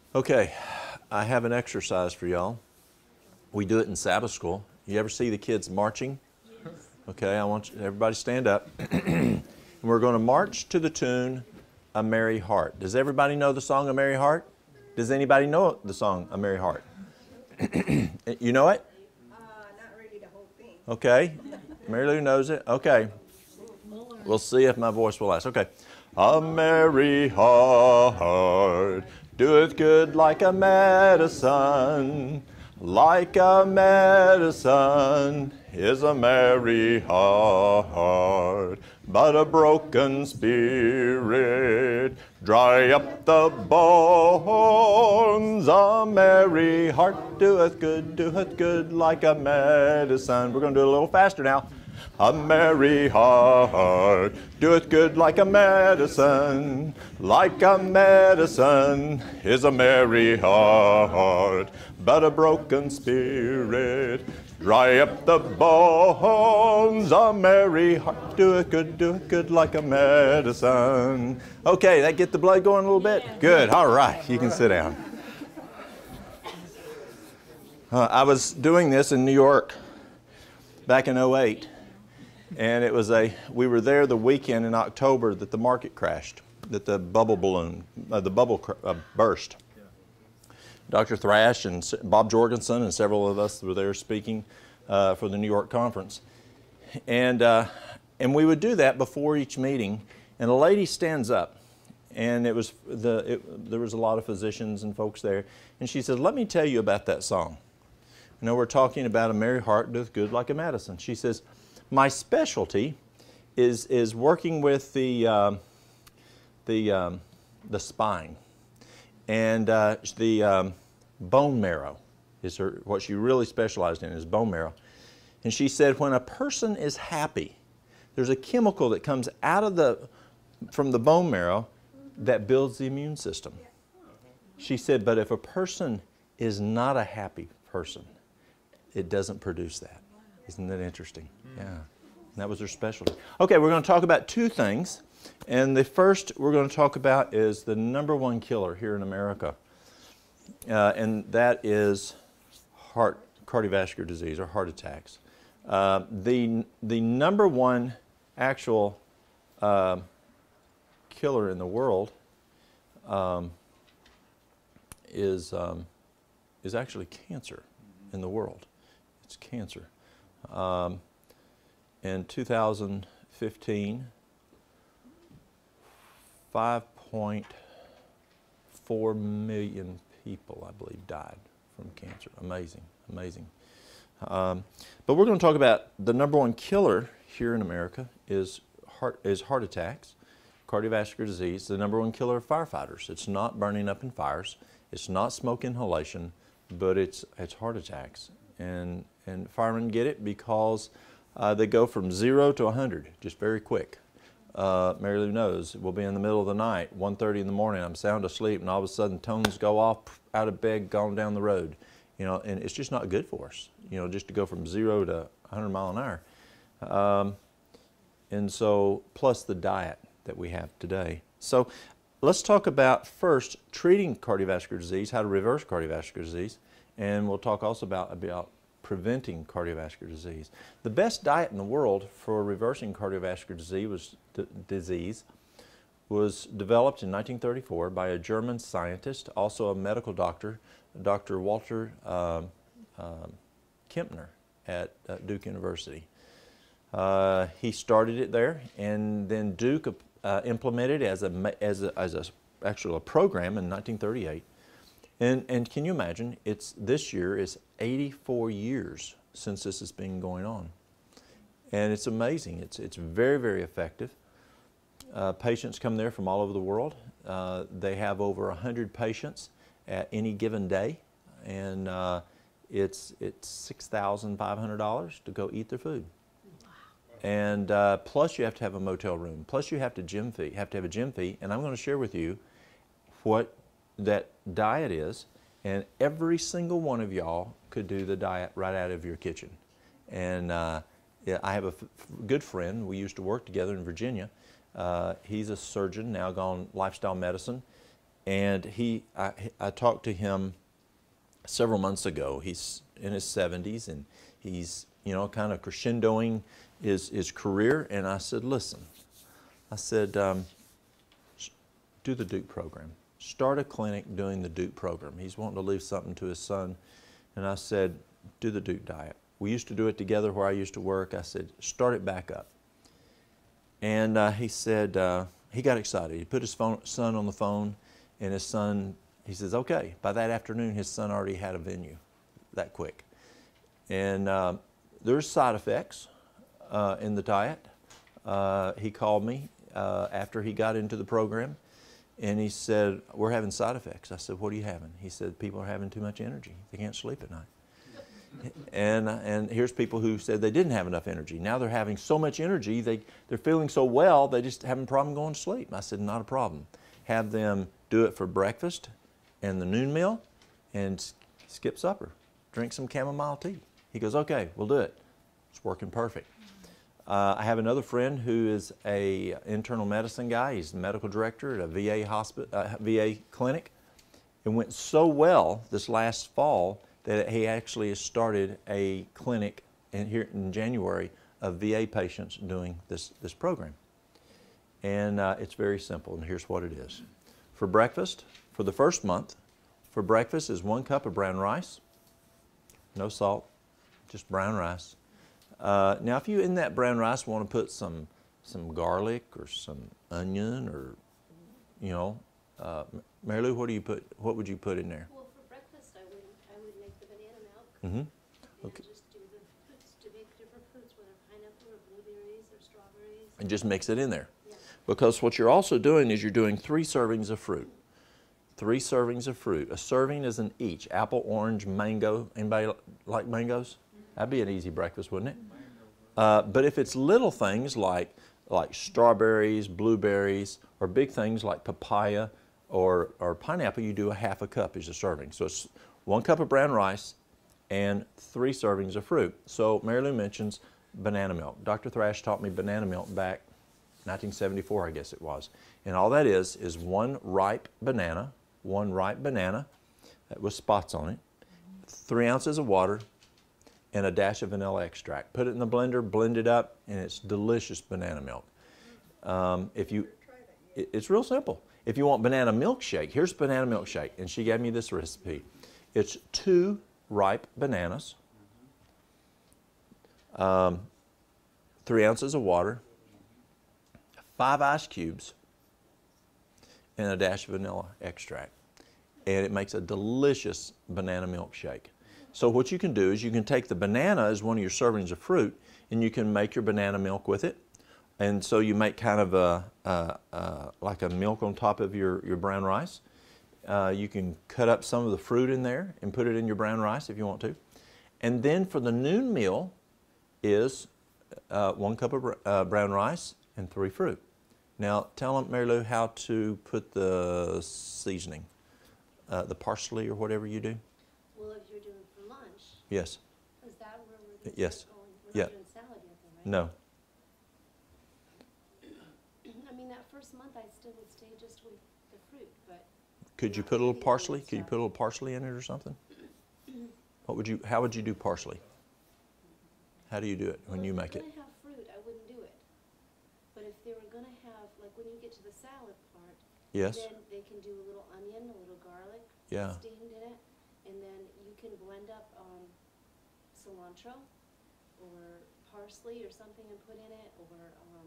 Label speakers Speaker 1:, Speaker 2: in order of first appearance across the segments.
Speaker 1: Okay, I have an exercise for y'all. We do it in Sabbath school. You ever see the kids marching? Yes. Okay, I want everybody to stand up. And we're going to march to the tune, A Merry Heart. Does everybody know the song, A Merry Heart? Does anybody know the song, A Merry Heart? You know it?
Speaker 2: Not really the whole thing.
Speaker 1: Okay. Mary Lou knows it. Okay. We'll see if my voice will last. Okay. A merry heart doeth good like a medicine. Like a medicine is a merry heart. But a broken spirit dry up the bones. A merry heart doeth good like a medicine. We're going to do it a little faster now. A merry heart doeth good like a medicine. Like a medicine is a merry heart. But a broken spirit dry up the bones. A merry heart doeth good like a medicine. Okay, that get the blood going a little bit? Yeah. Good, all right, you can sit down. I was doing this in New York back in 2008. And it was we were there the weekend in October that the market crashed, that the bubble balloon, burst. Dr. Thrash and Bob Jorgensen and several of us were there speaking for the New York conference. And we would do that before each meeting, and a lady stands up, and there was a lot of physicians and folks there, and she said, "Let me tell you about that song. You know, we're talking about a merry heart doeth good like a medicine." She says, "My specialty is working with the spine, and the bone marrow is what she really specialized in, is bone marrow." And she said, when a person is happy, there's a chemical that comes out of from the bone marrow that builds the immune system. She said, but if a person is not a happy person, it doesn't produce that. Isn't that interesting? Yeah. And that was her specialty. Okay, we're going to talk about two things. And the first we're going to talk about is the #1 killer here in America. And that is cardiovascular disease or heart attacks. The #1 actual killer in the world is actually cancer in the world. It's cancer. In 2015, 5.4 million people, I believe, died from cancer. Amazing, amazing. But we're going to talk about the #1 killer here in America is heart attacks, cardiovascular disease. The #1 killer of firefighters. It's not burning up in fires. It's not smoke inhalation, but it's heart attacks. And firemen get it because they go from 0 to 100 just very quick. Mary Lou knows. We'll be in the middle of the night, 1:30 in the morning, I'm sound asleep, and all of a sudden tones go off, out of bed, gone down the road. You know, and it's just not good for us, you know, just to go from 0 to 100 miles an hour. And so, plus the diet that we have today. So let's talk about first treating cardiovascular disease, how to reverse cardiovascular disease, and we'll talk also about preventing cardiovascular disease. The best diet in the world for reversing cardiovascular disease was developed in 1934 by a German scientist, also a medical doctor, Dr. Walter Kempner at Duke University. He started it there, and then Duke implemented it actually a program in 1938. And can you imagine, this year is 84 years since this has been going on. And it's amazing. It's very, very effective. Patients come there from all over the world. They have over 100 patients at any given day. And it's $6,500 to go eat their food. And plus you have to have a motel room. Plus you have to have a gym fee. And I'm going to share with you what that diet is, and every single one of y'all could do the diet right out of your kitchen. And yeah, I have a good friend. We used to work together in Virginia. He's a surgeon, now gone lifestyle medicine, And I talked to him several months ago. He's in his 70s, and he's, you know, kind of crescendoing his career. And I said, listen, I said, do the Duke program. Start a clinic doing the Duke program. He's wanting to leave something to his son. And I said, do the Duke diet. We used to do it together where I used to work. I said, start it back up. And he said, he got excited. He put his son on the phone, and his son, he says, okay. By that afternoon, his son already had a venue that quick. And there's side effects in the diet. He called me after he got into the program, and he said, we're having side effects. I said, what are you having? He said, people are having too much energy. They can't sleep at night. And here's people who said they didn't have enough energy. Now they're having so much energy, they're feeling so well, they just having a problem going to sleep. I said, not a problem. Have them do it for breakfast and the noon meal, and skip supper. Drink some chamomile tea. He goes, okay, we'll do it. It's working perfect. I have another friend who is a internal medicine guy. He's the medical director at a VA VA clinic. It went so well this last fall that he actually has started a clinic here in January of VA patients doing this program. And it's very simple, and here's what it is. For breakfast, for the first month, for breakfast is 1 cup of brown rice, no salt, just brown rice. Now, if you in that brown rice want to put some garlic or some onion, or, you know, Mary Lou, what would you put in there?
Speaker 3: Well, for breakfast, I would make the banana milk.
Speaker 1: Mm-hmm.
Speaker 3: And
Speaker 1: Okay.
Speaker 3: just do the fruits, to make different fruits, whether pineapple or blueberries or strawberries.
Speaker 1: And just mix it in there.
Speaker 3: Yeah.
Speaker 1: Because what you're also doing is you're doing 3 servings of fruit. 3 servings of fruit. A serving is an each. Apple, orange, mango. Anybody like mangoes? That'd be an easy breakfast, wouldn't it? But if it's little things like strawberries, blueberries, or big things like papaya or pineapple, you do a half a cup as a serving. So it's 1 cup of brown rice and 3 servings of fruit. So Mary Lou mentions banana milk. Dr. Thrash taught me banana milk back 1974, I guess it was. And all that is 1 ripe banana with spots on it, 3 ounces of water, and a dash of vanilla extract. Put it in the blender, blend it up, and it's delicious banana milk. It's real simple. If you want banana milkshake, here's banana milkshake, and she gave me this recipe. It's 2 ripe bananas, 3 ounces of water, 5 ice cubes, and a dash of vanilla extract. And it makes a delicious banana milkshake. So what you can do is you can take the banana as one of your servings of fruit, and you can make your banana milk with it. And so you make kind of like a milk on top of your brown rice. You can cut up some of the fruit in there and put it in your brown rice if you want to. And then for the noon meal is 1 cup of brown rice and 3 fruit. Now tell them, Mary Lou, how to put the seasoning, the parsley or whatever you do.
Speaker 3: Well, if you're doing for lunch,
Speaker 1: Yes.
Speaker 3: is that where we're
Speaker 1: Yes.
Speaker 3: going? We're
Speaker 1: Yeah.
Speaker 3: not doing salad yet, then, right?
Speaker 1: No.
Speaker 3: I mean, that first month, I still would stay just with the fruit, but
Speaker 1: Could you put a little parsley? Could you put a little parsley in it or something? How would you do parsley? How do you do it when you make it?
Speaker 3: If they were going to have fruit, I wouldn't do it. But if they were going to have, like when you get to the salad part,
Speaker 1: Yes.
Speaker 3: then they can do a little onion, a little garlic,
Speaker 1: Yeah.
Speaker 3: steamed in it, and then you can blend up cilantro or parsley or something and put in it, or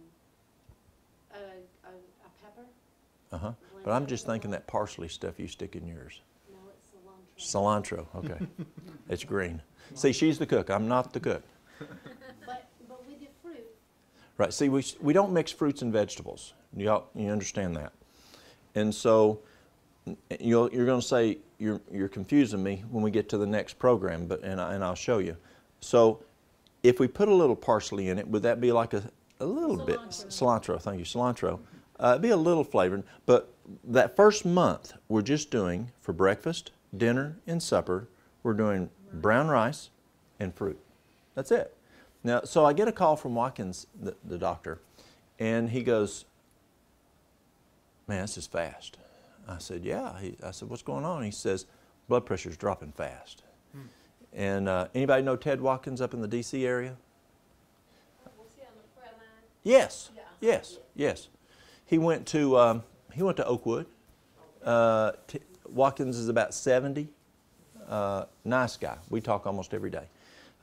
Speaker 3: a pepper.
Speaker 1: Uh-huh.
Speaker 3: Blend
Speaker 1: But I'm
Speaker 3: it
Speaker 1: just
Speaker 3: up.
Speaker 1: thinking that parsley stuff you stick in yours.
Speaker 3: No, it's cilantro.
Speaker 1: Cilantro, okay. It's green. See, she's the cook. I'm not the cook.
Speaker 3: But with your fruit,
Speaker 1: Right. See, we don't mix fruits and vegetables. You understand that. And so you're going to say you're confusing me when we get to the next program, and I'll show you. So if we put a little parsley in it, would that be like a little bit? Cilantro, thank you, cilantro. It'd be a little flavored, but that first month we're just doing for breakfast, dinner, and supper, we're doing brown rice and fruit. That's it. Now, so I get a call from Watkins, the doctor, and he goes, man, this is fast. I said, yeah. I said, what's going on? He says, blood pressure's dropping fast. And anybody know Ted Watkins up in the D.C. area?
Speaker 2: Was he on the prayer line?
Speaker 1: Yes,
Speaker 3: Yeah.
Speaker 1: yes, yes. He went to Oakwood. Watkins is about 70. Nice guy. We talk almost every day.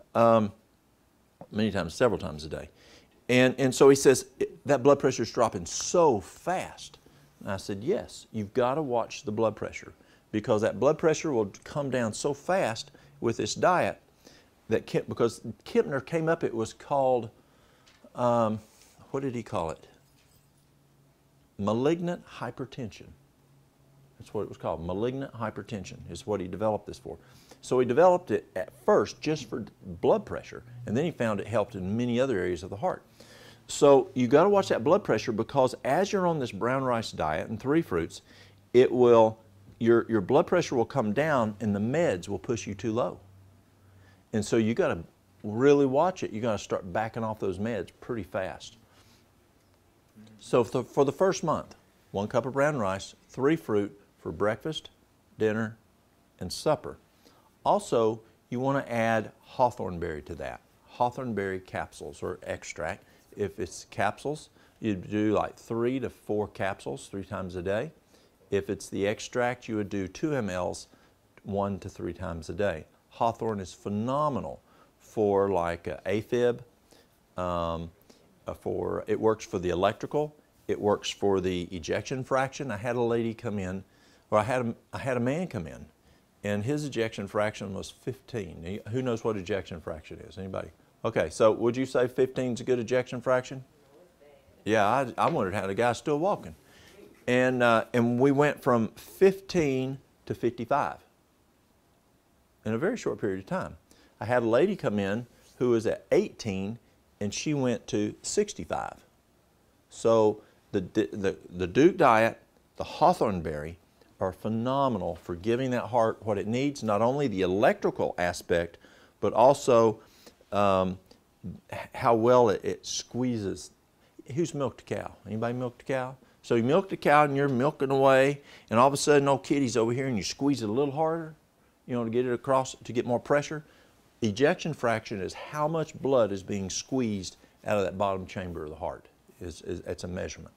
Speaker 1: Many times, several times a day. And so he says, that blood pressure is dropping so fast. And I said, yes, you've got to watch the blood pressure, because that blood pressure will come down so fast with this diet that because Kempner came up, it was called, what did he call it? Malignant hypertension. That's what it was called. Malignant hypertension is what he developed this for. So he developed it at first just for blood pressure, and then he found it helped in many other areas of the heart. So you got to watch that blood pressure, because as you're on this brown rice diet and 3 fruits, it will, your blood pressure will come down and the meds will push you too low. And so you got to really watch it. You got to start backing off those meds pretty fast. So for the first month, 1 cup of brown rice, 3 fruit for breakfast, dinner, and supper. Also, you want to add hawthorn berry to that. Hawthorn berry capsules or extract. If it's capsules, you do like 3 to 4 capsules 3 times a day. If it's the extract, you would do 2 mLs 1 to 3 times a day. Hawthorn is phenomenal for like AFib. It works for the electrical. It works for the ejection fraction. I had a lady come in, or I had a man come in, and his ejection fraction was 15. Who knows what ejection fraction is? Anybody? Okay, so would you say 15 is a good ejection fraction? Yeah, I wondered how the guy's still walking. And we went from 15 to 55 in a very short period of time. I had a lady come in who was at 18, and she went to 65. So the Duke diet, the hawthorn berry, are phenomenal for giving that heart what it needs, not only the electrical aspect, but also how well it squeezes. Who's milked a cow? Anybody milked a cow? So you milked a cow and you're milking away, and all of a sudden old kitty's over here and you squeeze it a little harder, you know, to get it across, to get more pressure. Ejection fraction is how much blood is being squeezed out of that bottom chamber of the heart. It's a measurement.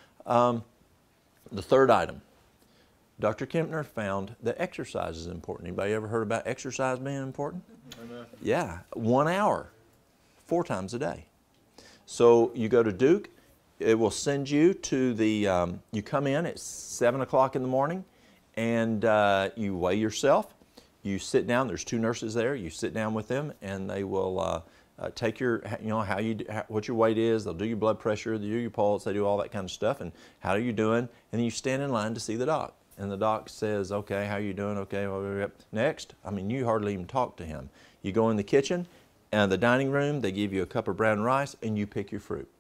Speaker 1: The third item, Dr. Kempner found that exercise is important. Anybody ever heard about exercise being important?
Speaker 4: Amen.
Speaker 1: Yeah, 1 hour, 4 times a day. So you go to Duke, it will send you to the, you come in at 7 o'clock in the morning, and you weigh yourself. You sit down, there's 2 nurses there, you sit down with them, and they will take your, you know, what your weight is, they'll do your blood pressure, they do your pulse, they do all that kind of stuff, and how are you doing, and then you stand in line to see the doc. And the doc says, okay, how are you doing, okay, next. I mean, you hardly even talk to him. You go in the kitchen, and the dining room, they give you a cup of brown rice, and you pick your fruit.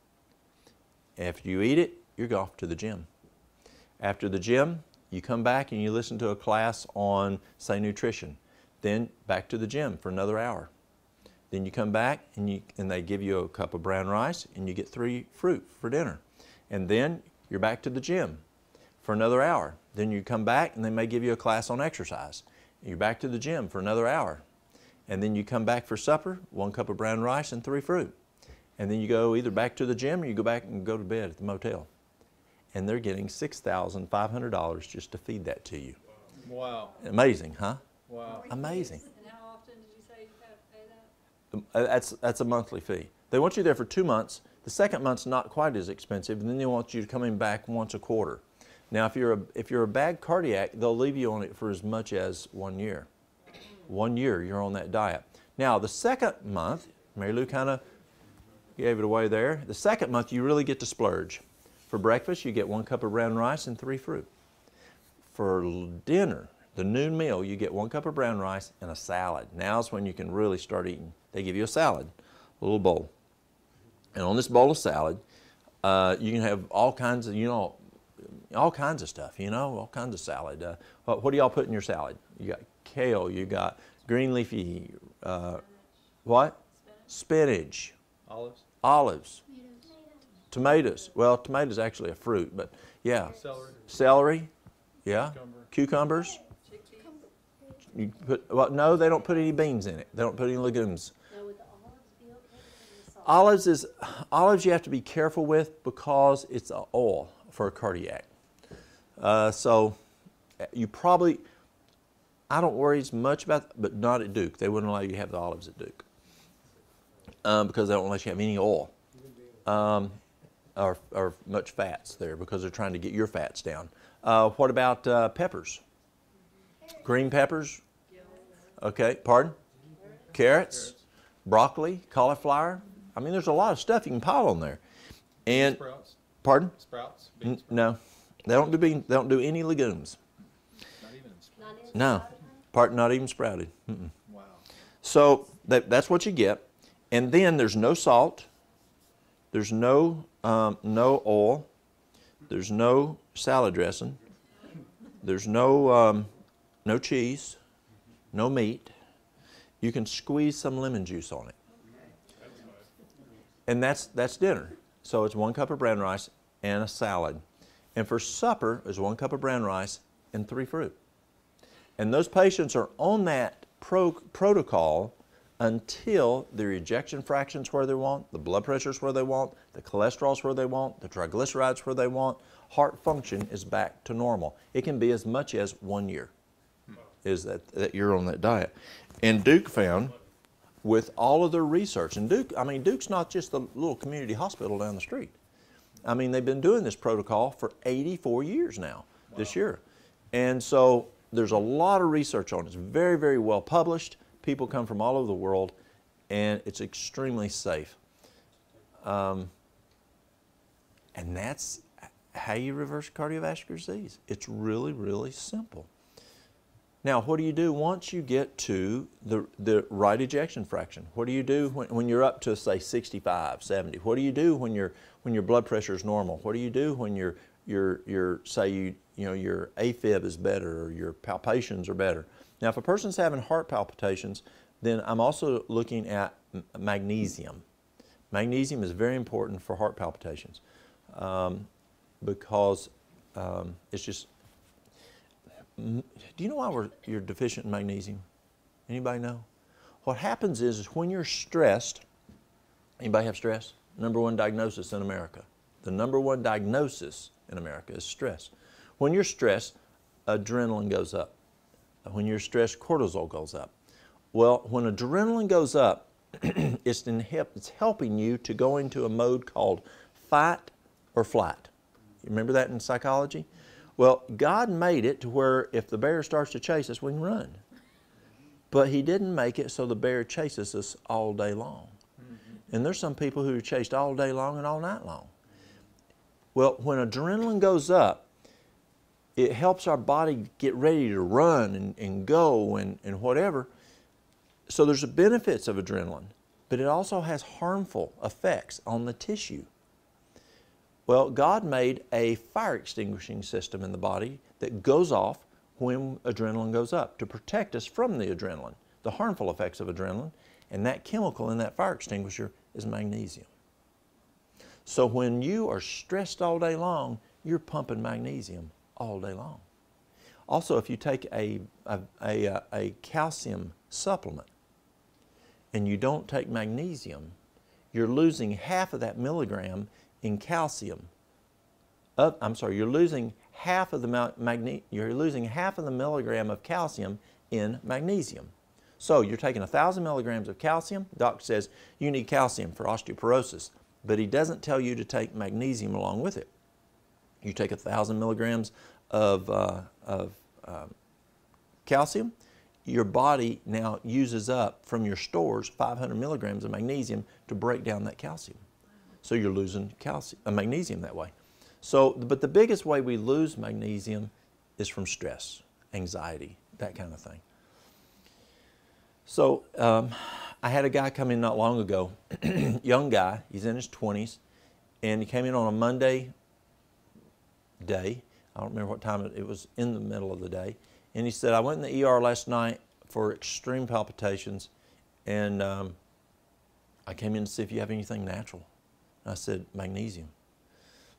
Speaker 1: After you eat it, you're off to the gym. After the gym, you come back and you listen to a class on, say, nutrition. Then back to the gym for another hour. Then you come back and they give you a cup of brown rice and you get 3 fruit for dinner. And then you're back to the gym for another hour. Then you come back and they may give you a class on exercise. You're back to the gym for another hour. And then you come back for supper, 1 cup of brown rice and 3 fruit. And then you go either back to the gym or you go back and go to bed at the motel. And they're getting $6,500 just to feed that to you.
Speaker 4: Wow.
Speaker 1: Amazing, huh?
Speaker 4: Wow.
Speaker 1: Amazing.
Speaker 2: And how often did you say you have to pay that?
Speaker 1: That's a monthly fee. They want you there for 2 months. The second month's not quite as expensive, and then they want you to come in back once a quarter. Now, if you're a bad cardiac, they'll leave you on it for as much as 1 year. 1 year you're on that diet. Now, the second month, Mary Lou kind of gave it away there. The second month, you really get to splurge. For breakfast, you get 1 cup of brown rice and 3 fruit. For dinner, the noon meal, you get 1 cup of brown rice and a salad. Now's when you can really start eating. They give you a salad, a little bowl. And on this bowl of salad, you can have all kinds of, all kinds of stuff, all kinds of salad. What do y'all put in your salad? You got kale, you got green leafy, what? Spinach.
Speaker 4: Olives.
Speaker 1: Olives. Tomatoes. Well, tomatoes actually a fruit, but yeah.
Speaker 4: Celery.
Speaker 1: Celery. Yeah. Cucumbers. You put, well, no, they don't put any beans in it. They don't put any legumes.
Speaker 3: Now, would the olives be okay because of the salt?
Speaker 1: Olives you have to be careful with because it's an oil for a cardiac. So you probably, I don't worry as much about, but not at Duke. They wouldn't allow you to have the olives at Duke because they don't let you have any oil or much fats there because they're trying to get your fats down. What about peppers? Green peppers? Okay, pardon? Carrots, broccoli, cauliflower. I mean, there's a lot of stuff you can pile on there. And
Speaker 4: Sprouts?
Speaker 1: pardon?
Speaker 4: Sprouts? Bean sprouts?
Speaker 1: No, they don't do beans. They don't do any legumes.
Speaker 4: Not even sprouts.
Speaker 3: Not even
Speaker 1: No,
Speaker 3: sprouted?
Speaker 1: not even sprouted. Mm-mm.
Speaker 4: Wow.
Speaker 1: So that's what you get. And then there's no salt. There's no oil. There's no salad dressing. There's no cheese, no meat. You can squeeze some lemon juice on it. And that's dinner. So it's 1 cup of brown rice and a salad. And for supper is 1 cup of brown rice and 3 fruit. And those patients are on that protocol until their ejection fraction's where they want, the blood pressure's where they want, the cholesterol's where they want, the triglycerides where they want, heart function is back to normal. It can be as much as 1 year is that you're on that diet. And Duke found with all of their research, and Duke's not just the little community hospital down the street. I mean, they've been doing this protocol for 84 years now, this year. And so there's a lot of research on it. It's very, very well published. People come from all over the world, and it's extremely safe. And that's how you reverse cardiovascular disease. It's really, really simple. Now, what do you do once you get to the right ejection fraction? What do you do when you're up to, say, 65, 70? What do you do when your blood pressure is normal? What do you do when your AFib is better or your palpitations are better? Now, if a person's having heart palpitations, then I'm also looking at magnesium. Magnesium is very important for heart palpitations because it's just. Do you know why you're deficient in magnesium? Anybody know? What happens is when you're stressed, anybody have stress? #1 diagnosis in America. The #1 diagnosis in America is stress. When you're stressed, adrenaline goes up. When you're stressed, cortisol goes up. Well, when adrenaline goes up, it's helping you to go into a mode called fight or flight. You remember that in psychology? Well, God made it to where if the bear starts to chase us, we can run. But He didn't make it so the bear chases us all day long. And there's some people who are chased all day long and all night long. Well, when adrenaline goes up, it helps our body get ready to run and go and whatever. So there's the benefits of adrenaline, but it also has harmful effects on the tissue. Well, God made a fire extinguishing system in the body that goes off when adrenaline goes up to protect us from the adrenaline, the harmful effects of adrenaline, and that chemical in that fire extinguisher is magnesium. So when you are stressed all day long, you're pumping magnesium all day long. Also, if you take a calcium supplement and you don't take magnesium, you're losing half of that milligram in calcium. You're losing half of the milligram of calcium in magnesium. So you're taking 1,000 milligrams of calcium. The doctor says you need calcium for osteoporosis, but he doesn't tell you to take magnesium along with it. You take 1,000 milligrams of calcium. Your body now uses up from your stores 500 milligrams of magnesium to break down that calcium. So you're losing magnesium that way. So, but the biggest way we lose magnesium is from stress, anxiety, that kind of thing. So I had a guy come in not long ago, young guy, he's in his 20s, and he came in on a Monday day. I don't remember what time it was, in the middle of the day. And he said, I went in the ER last night for extreme palpitations, and I came in to see if you have anything natural. I said, magnesium.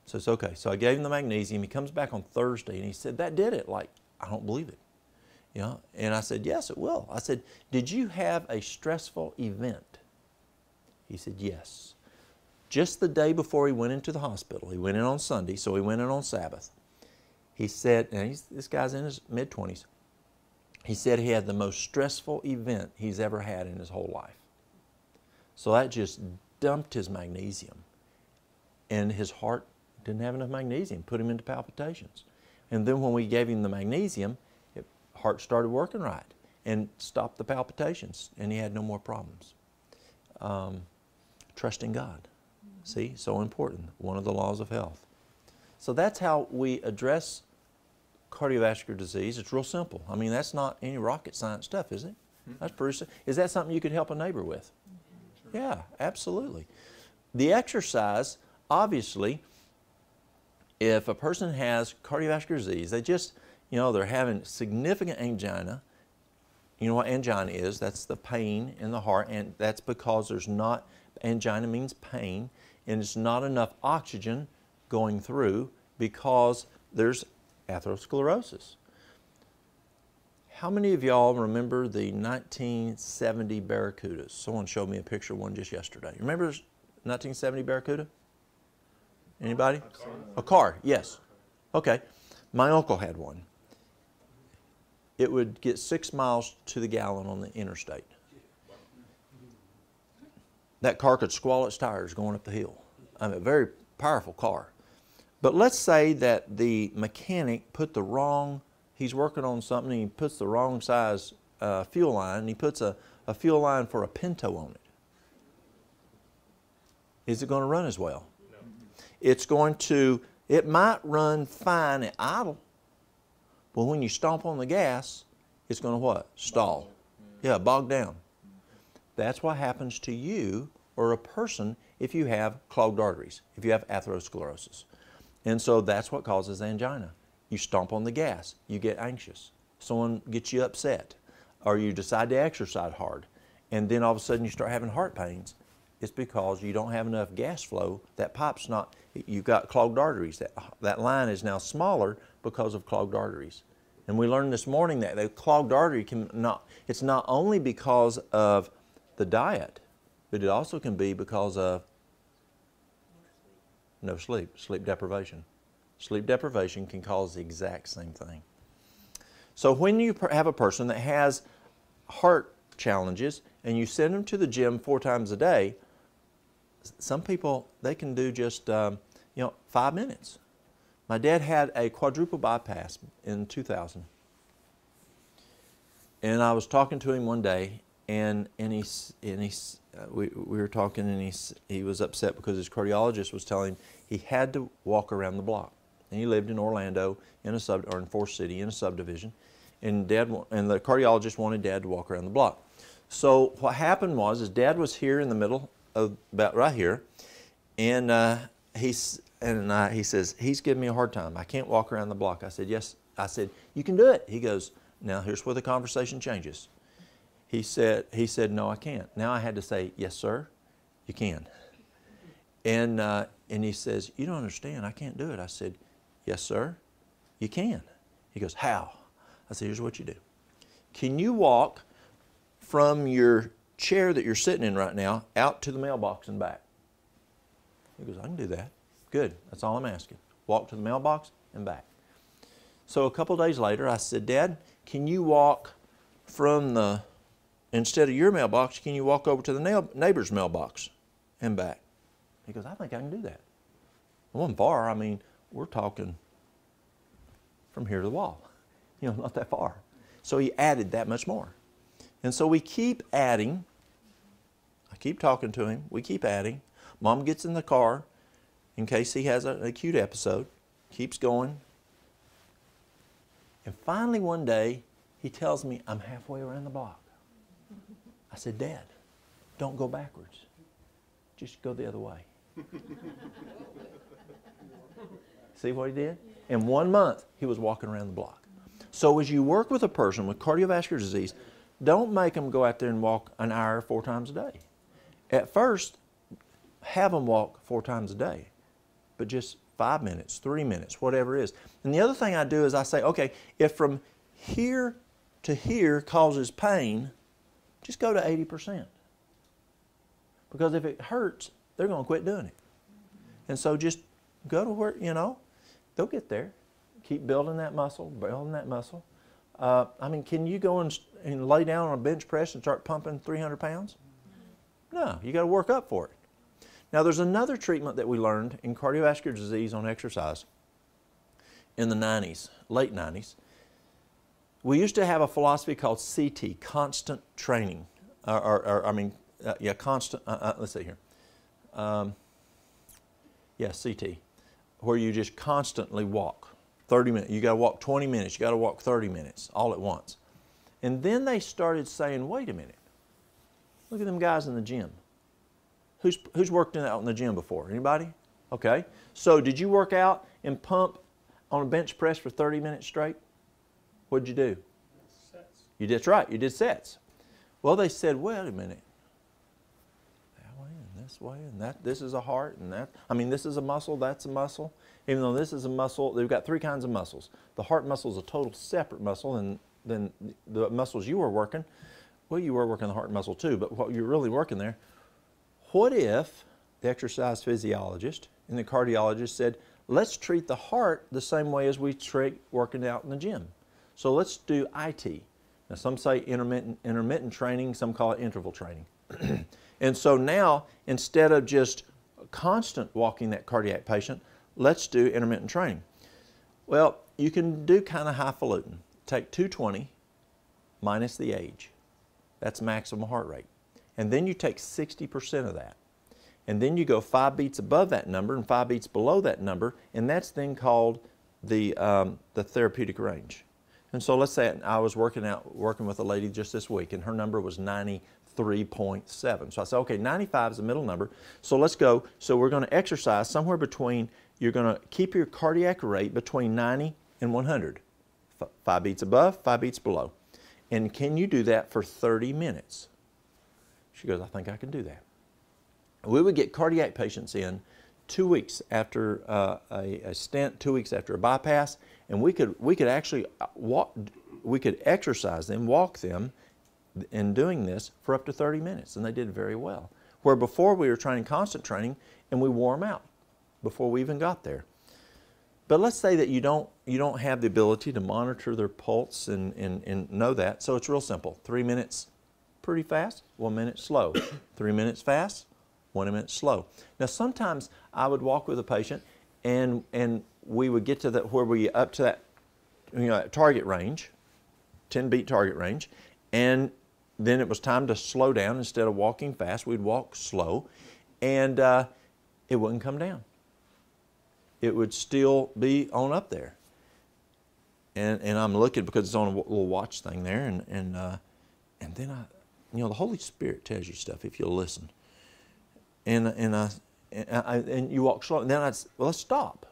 Speaker 1: So it's okay. So I gave him the magnesium. He comes back on Thursday and he said, that did it. Like, I don't believe it. You know? And I said, yes, it will. I said, did you have a stressful event? He said, yes. Just the day before he went into the hospital, he went in on Sunday, so he went in on Sabbath. He said, and this guy's in his mid-20s, he said he had the most stressful event he's ever had in his whole life. So that just dumped his magnesium. And his heart didn't have enough magnesium, put him into palpitations. And then when we gave him the magnesium, his heart started working right and stopped the palpitations, and he had no more problems. Trusting God. See, so important. One of the laws of health. So that's how we address cardiovascular disease. It's real simple. I mean, that's not any rocket science stuff, is it? That's pretty simple. Is that something you could help a neighbor with? Sure. Yeah, absolutely. The exercise, obviously, if a person has cardiovascular disease, they just, you know, they're having significant angina. You know what angina is? That's the pain in the heart, and that's because there's not, angina means pain, and it's not enough oxygen going through because there's atherosclerosis. How many of y'all remember the 1970 Barracudas? Someone showed me a picture of one just yesterday. Remember 1970 Barracuda? Anybody? A car, yes. Okay. My uncle had one. It would get 6 miles to the gallon on the interstate. That car could squall its tires going up the hill. I mean, a very powerful car. But let's say that the mechanic put the wrong, he's working on something and he puts the wrong size fuel line, and he puts a fuel line for a Pinto on it. Is it going to run as well? No. It's going to, it might run fine at idle, but when you stomp on the gas, it's going to what? Stall. Yeah, bog down. That's what happens to you or a person if you have clogged arteries, if you have atherosclerosis. And so that's what causes angina. You stomp on the gas, you get anxious, someone gets you upset, or you decide to exercise hard, and then all of a sudden you start having heart pains. It's because you don't have enough gas flow. That pipe's not, you've got clogged arteries. That line is now smaller because of clogged arteries. And we learned this morning that the clogged artery it's not only because of the diet, but it also can be because of no sleep, sleep deprivation. Sleep deprivation can cause the exact same thing. So when you have a person that has heart challenges and you send them to the gym 4 times a day, some people, they can do just 5 minutes. My dad had a quadruple bypass in 2000. And I was talking to him one day, and we were talking, and he was upset because his cardiologist was telling him he had to walk around the block. And he lived in Orlando or in Forest City in a subdivision, and the cardiologist wanted Dad to walk around the block. So what happened was Dad was here in the middle of about right here, and he says, he's giving me a hard time. I can't walk around the block. I said, yes. I said, you can do it. He goes, now here's where the conversation changes. He said, no, I can't. Now I had to say, yes, sir, you can. And he says, you don't understand. I can't do it. I said, yes, sir, you can. He goes, how? I said, here's what you do. Can you walk from your chair that you're sitting in right now out to the mailbox and back? He goes, I can do that. Good. That's all I'm asking. Walk to the mailbox and back. So a couple days later, I said, Dad, can you walk from instead of your mailbox, can you walk over to the neighbor's mailbox and back? He goes, I think I can do that. It wasn't far. I mean, we're talking from here to the wall. Not that far. So he added that much more. And so we keep adding. I keep talking to him. We keep adding. Mom gets in the car in case he has an acute episode. Keeps going. And finally one day, he tells me, I'm halfway around the block. I said, Dad, don't go backwards. Just go the other way. See what he did? In 1 month, he was walking around the block. So as you work with a person with cardiovascular disease, don't make them go out there and walk an hour 4 times a day. At first, have them walk 4 times a day, but just 5 minutes, 3 minutes, whatever it is. And the other thing I do is I say, okay, if from here to here causes pain, just go to 80%. Because if it hurts, they're going to quit doing it. And so just go to where, they'll get there. Keep building that muscle, building that muscle. I mean, can you go and lay down on a bench press and start pumping 300 pounds? No, you got to work up for it. Now, there's another treatment that we learned in cardiovascular disease on exercise in the 90s, late 90s. We used to have a philosophy called CT, constant training. Constant, let's see here. CT, where you just constantly walk. 30 minutes, you got to walk 20 minutes, you got to walk 30 minutes, all at once. And then they started saying, wait a minute, look at them guys in the gym. Who's worked out in the gym before? Anybody? Okay. So did you work out and pump on a bench press for 30 minutes straight? What'd you do?
Speaker 4: Sets.
Speaker 1: You did right. You did sets. Well, they said, wait a minute. That way and this way and that. This is a heart and that. I mean, this is a muscle. That's a muscle. Even though this is a muscle, they've got 3 kinds of muscles. The heart muscle is a total separate muscle than the muscles you were working. Well, you were working the heart muscle too, but what you're really working there. What if the exercise physiologist and the cardiologist said, let's treat the heart the same way as we treat working out in the gym. So let's do IT. Now some say intermittent training, some call it interval training. And so now, instead of just constant walking that cardiac patient, let's do intermittent training. Well, you can do kind of highfalutin. Take 220 minus the age. That's maximum heart rate. And then you take 60% of that. And then you go 5 beats above that number and 5 beats below that number, and that's then called the therapeutic range. And so let's say I was working with a lady just this week, and her number was 93.7. So I said, okay, 95 is the middle number. So let's go. So we're going to exercise somewhere between, you're going to keep your cardiac rate between 90 and 100. 5 beats above, 5 beats below. And can you do that for 30 minutes? She goes, I think I can do that. We would get cardiac patients in 2 weeks after a stent, 2 weeks after a bypass, and we could actually we could exercise them, walk them in doing this for up to 30 minutes, and they did very well. Where before we were training constant training, and we wore them out before we even got there. But let's say that you don't have the ability to monitor their pulse and know that, so it's real simple. 3 minutes pretty fast, 1 minute slow. 3 minutes fast, 1 minute slow. Now sometimes I would walk with a patient and we would get to where we up to that target range, 10 beat target range, and then it was time to slow down. Instead of walking fast, we'd walk slow, and it wouldn't come down. It would still be on up there. And I'm looking because it's on a little watch thing there, and then the Holy Spirit tells you stuff if you'll listen. And you walk slow, and then I'd say, well, let's stop.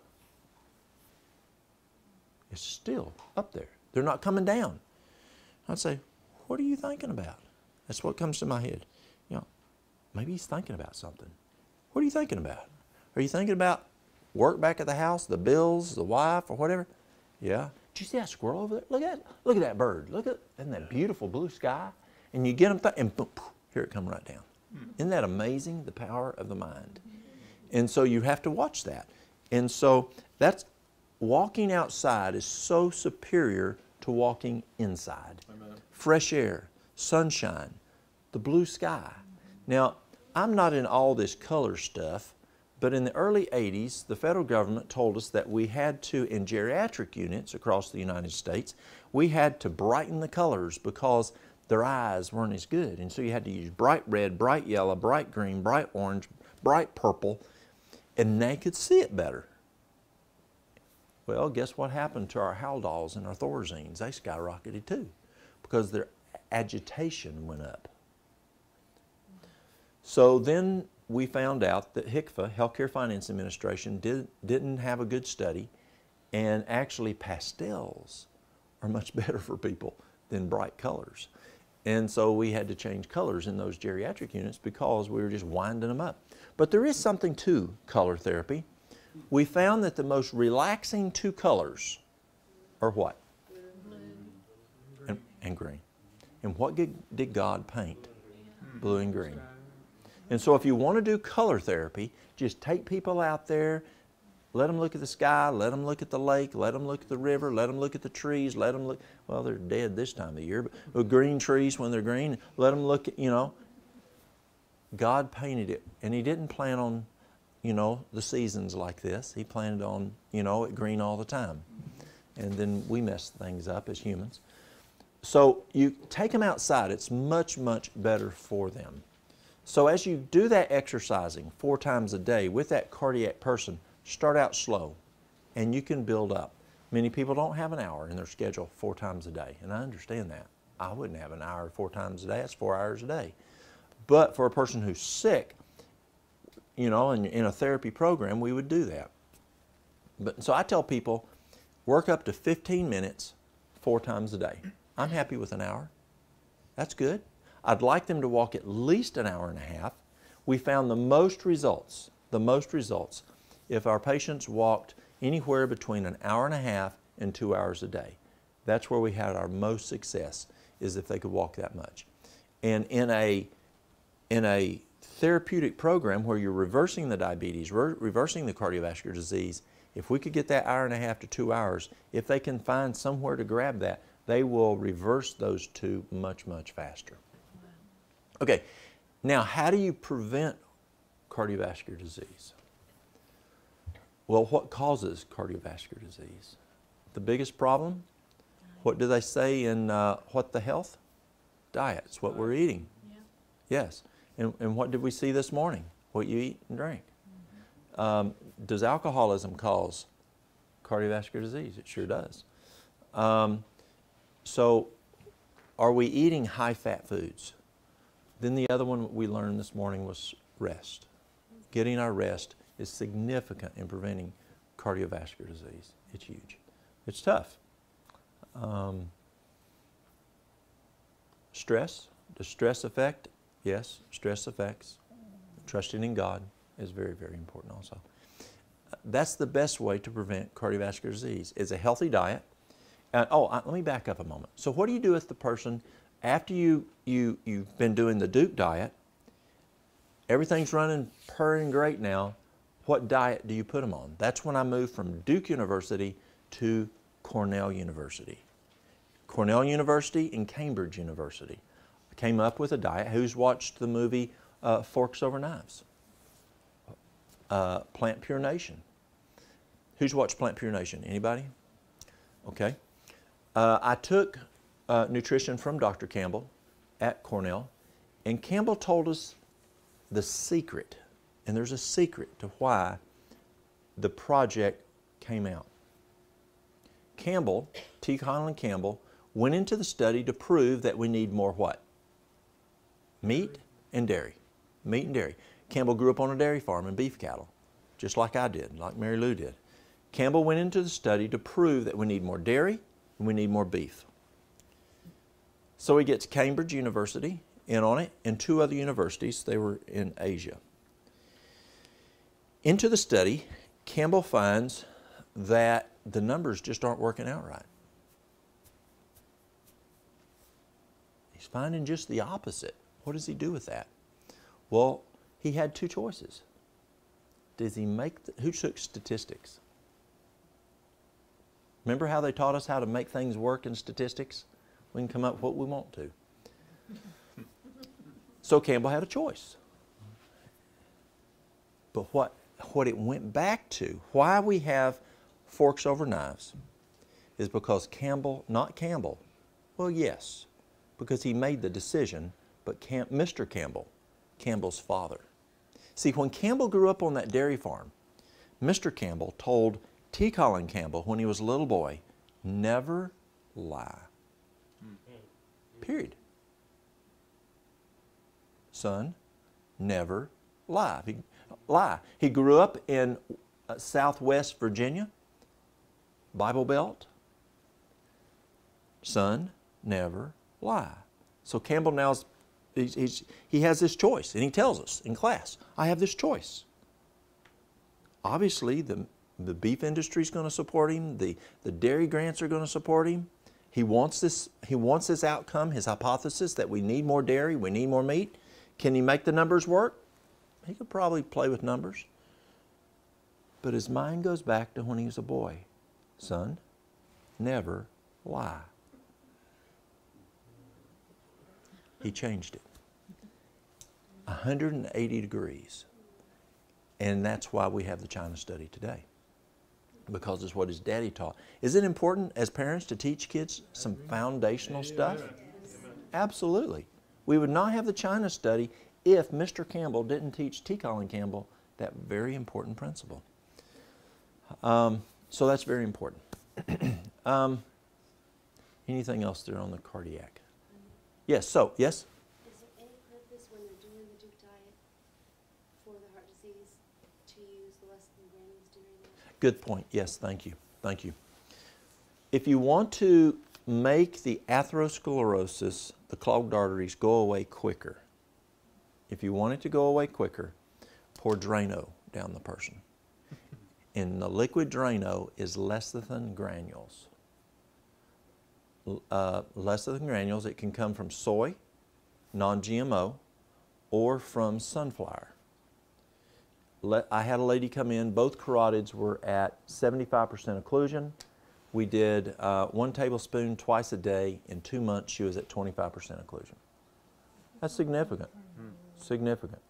Speaker 1: It's still up there. They're not coming down. I'd say, what are you thinking about? That's what comes to my head. Maybe he's thinking about something. What are you thinking about? Are you thinking about work back at the house, the bills, the wife, or whatever? Yeah. Did you see that squirrel over there? Look at that bird. Isn't that beautiful blue sky? And you get them, and boom, here it comes right down. Isn't that amazing, the power of the mind? And so you have to watch that. And so that's walking outside is so superior to walking inside.
Speaker 4: Amen.
Speaker 1: Fresh air, sunshine, the blue sky. Now, I'm not in all this color stuff, but in the early 80s, the federal government told us that we had to, in geriatric units across the United States, we had to brighten the colors because their eyes weren't as good. And so you had to use bright red, bright yellow, bright green, bright orange, bright purple, and they could see it better. Well, guess what happened to our Haldols and our Thorazines? They skyrocketed too because their agitation went up. So then we found out that HCFA, Healthcare Finance Administration, didn't have a good study, and actually pastels are much better for people than bright colors. And so we had to change colors in those geriatric units because we were just winding them up. But there is something to color therapy. We found that the most relaxing two colors are what? And green. And what did God paint? Blue and green. And so if you want to do color therapy, just take people out there, let them look at the sky, let them look at the lake, let them look at the river, let them look at the trees, let them look, well, they're dead this time of year, but green trees when they're green, let them look at, you know, God painted it, and He didn't plan on, you know, the seasons like this. He planned on, you know, it green all the time. And then we mess things up as humans. So you take them outside. It's much, much better for them. So as you do that exercising 4 times a day with that cardiac person, start out slow, and you can build up. Many people don't have an hour in their schedule 4 times a day, and I understand that. I wouldn't have an hour 4 times a day. That's 4 hours a day. But for a person who's sick, you know, in a therapy program, we would do that. But so I tell people, work up to 15 minutes 4 times a day. I'm happy with an hour. That's good. I'd like them to walk at least an hour and a half. We found the most results if our patients walked anywhere between an hour and a half and 2 hours a day. That's where we had our most success, is if they could walk that much. And in a therapeutic program where you're reversing the diabetes, reversing the cardiovascular disease, if we could get that hour and a half to 2 hours, if they can find somewhere to grab that, they will reverse those two much, much faster. Okay, now how do you prevent cardiovascular disease? Well, what causes cardiovascular disease? The biggest problem? What do they say in What the Health? Diet. It's what we're eating. Yeah. Yes. And what did we see this morning? What you eat and drink. Does alcoholism cause cardiovascular disease? It sure does. So are we eating high-fat foods? Then the other one we learned this morning was rest. Getting our rest is significant in preventing cardiovascular disease. It's huge. It's tough. Stress. Does stress affect? Yes, stress affects. Trusting in God is very, very important also. That's the best way to prevent cardiovascular disease, is a healthy diet. Let me back up a moment. So what do you do with the person after you've been doing the Duke diet? Everything's running purring great now. What diet do you put them on? That's when I moved from Duke University to Cornell University. Cornell University and Cambridge University. I came up with a diet. Who's watched the movie Forks Over Knives? Plant Pure Nation. Who's watched Plant Pure Nation? Anybody? Okay. I took nutrition from Dr. Campbell at Cornell, and Campbell told us the secret, and there's a secret to why the project came out. Campbell, T. Conlon Campbell, went into the study to prove that we need more what? Meat and dairy. Meat and dairy. Campbell grew up on a dairy farm and beef cattle, just like I did, like Mary Lou did. Campbell went into the study to prove that we need more dairy and we need more beef. So he gets Cambridge University in on it and 2 other universities. They were in Asia. Into the study, Campbell finds that the numbers just aren't working out right. He's finding just the opposite. What does he do with that? Well, he had 2 choices. Does he make, who took statistics? Remember how they taught us how to make things work in statistics? We can come up with what we want to. So Campbell had a choice. But what it went back to, why we have forks over knives, is because Campbell, not Campbell, well, yes, because he made the decision, but Mr. Campbell, Campbell's father. See, when Campbell grew up on that dairy farm, Mr. Campbell told T. Colin Campbell when he was a little boy, never lie. Period. Son, never lie. He grew up in Southwest Virginia, Bible Belt. Son, never lie. So Campbell now, he has this choice, and he tells us in class, I have this choice. obviously the beef industry is going to support him. The dairy grants are going to support him. He wants this outcome, his hypothesis that we need more dairy, we need more meat. Can he make the numbers work? He could probably play with numbers. But his mind goes back to when he was a boy. Son, never lie. He changed it. 180 degrees. And that's why we have the China study today. Because it's what his daddy taught. Is it important as parents to teach kids some foundational stuff? Absolutely. We would not have the China study if Mr. Campbell didn't teach T. Colin Campbell that very important principle. So that's very important. Anything else there on the cardiac? Yes, so, yes?
Speaker 3: Is there any purpose when they're doing the Duke diet for the heart disease to use less than granules during that?
Speaker 1: Good point. Yes, thank you. Thank you. If you want to make the atherosclerosis, the clogged arteries, go away quicker, if you want it to go away quicker, pour Drano down the person. And the liquid Drano is lecithin granules. Lecithin granules, it can come from soy, non-GMO, or from sunflower. I had a lady come in, both carotids were at 75% occlusion. We did 1 tablespoon twice a day. In 2 months, she was at 25% occlusion. That's significant. Significant.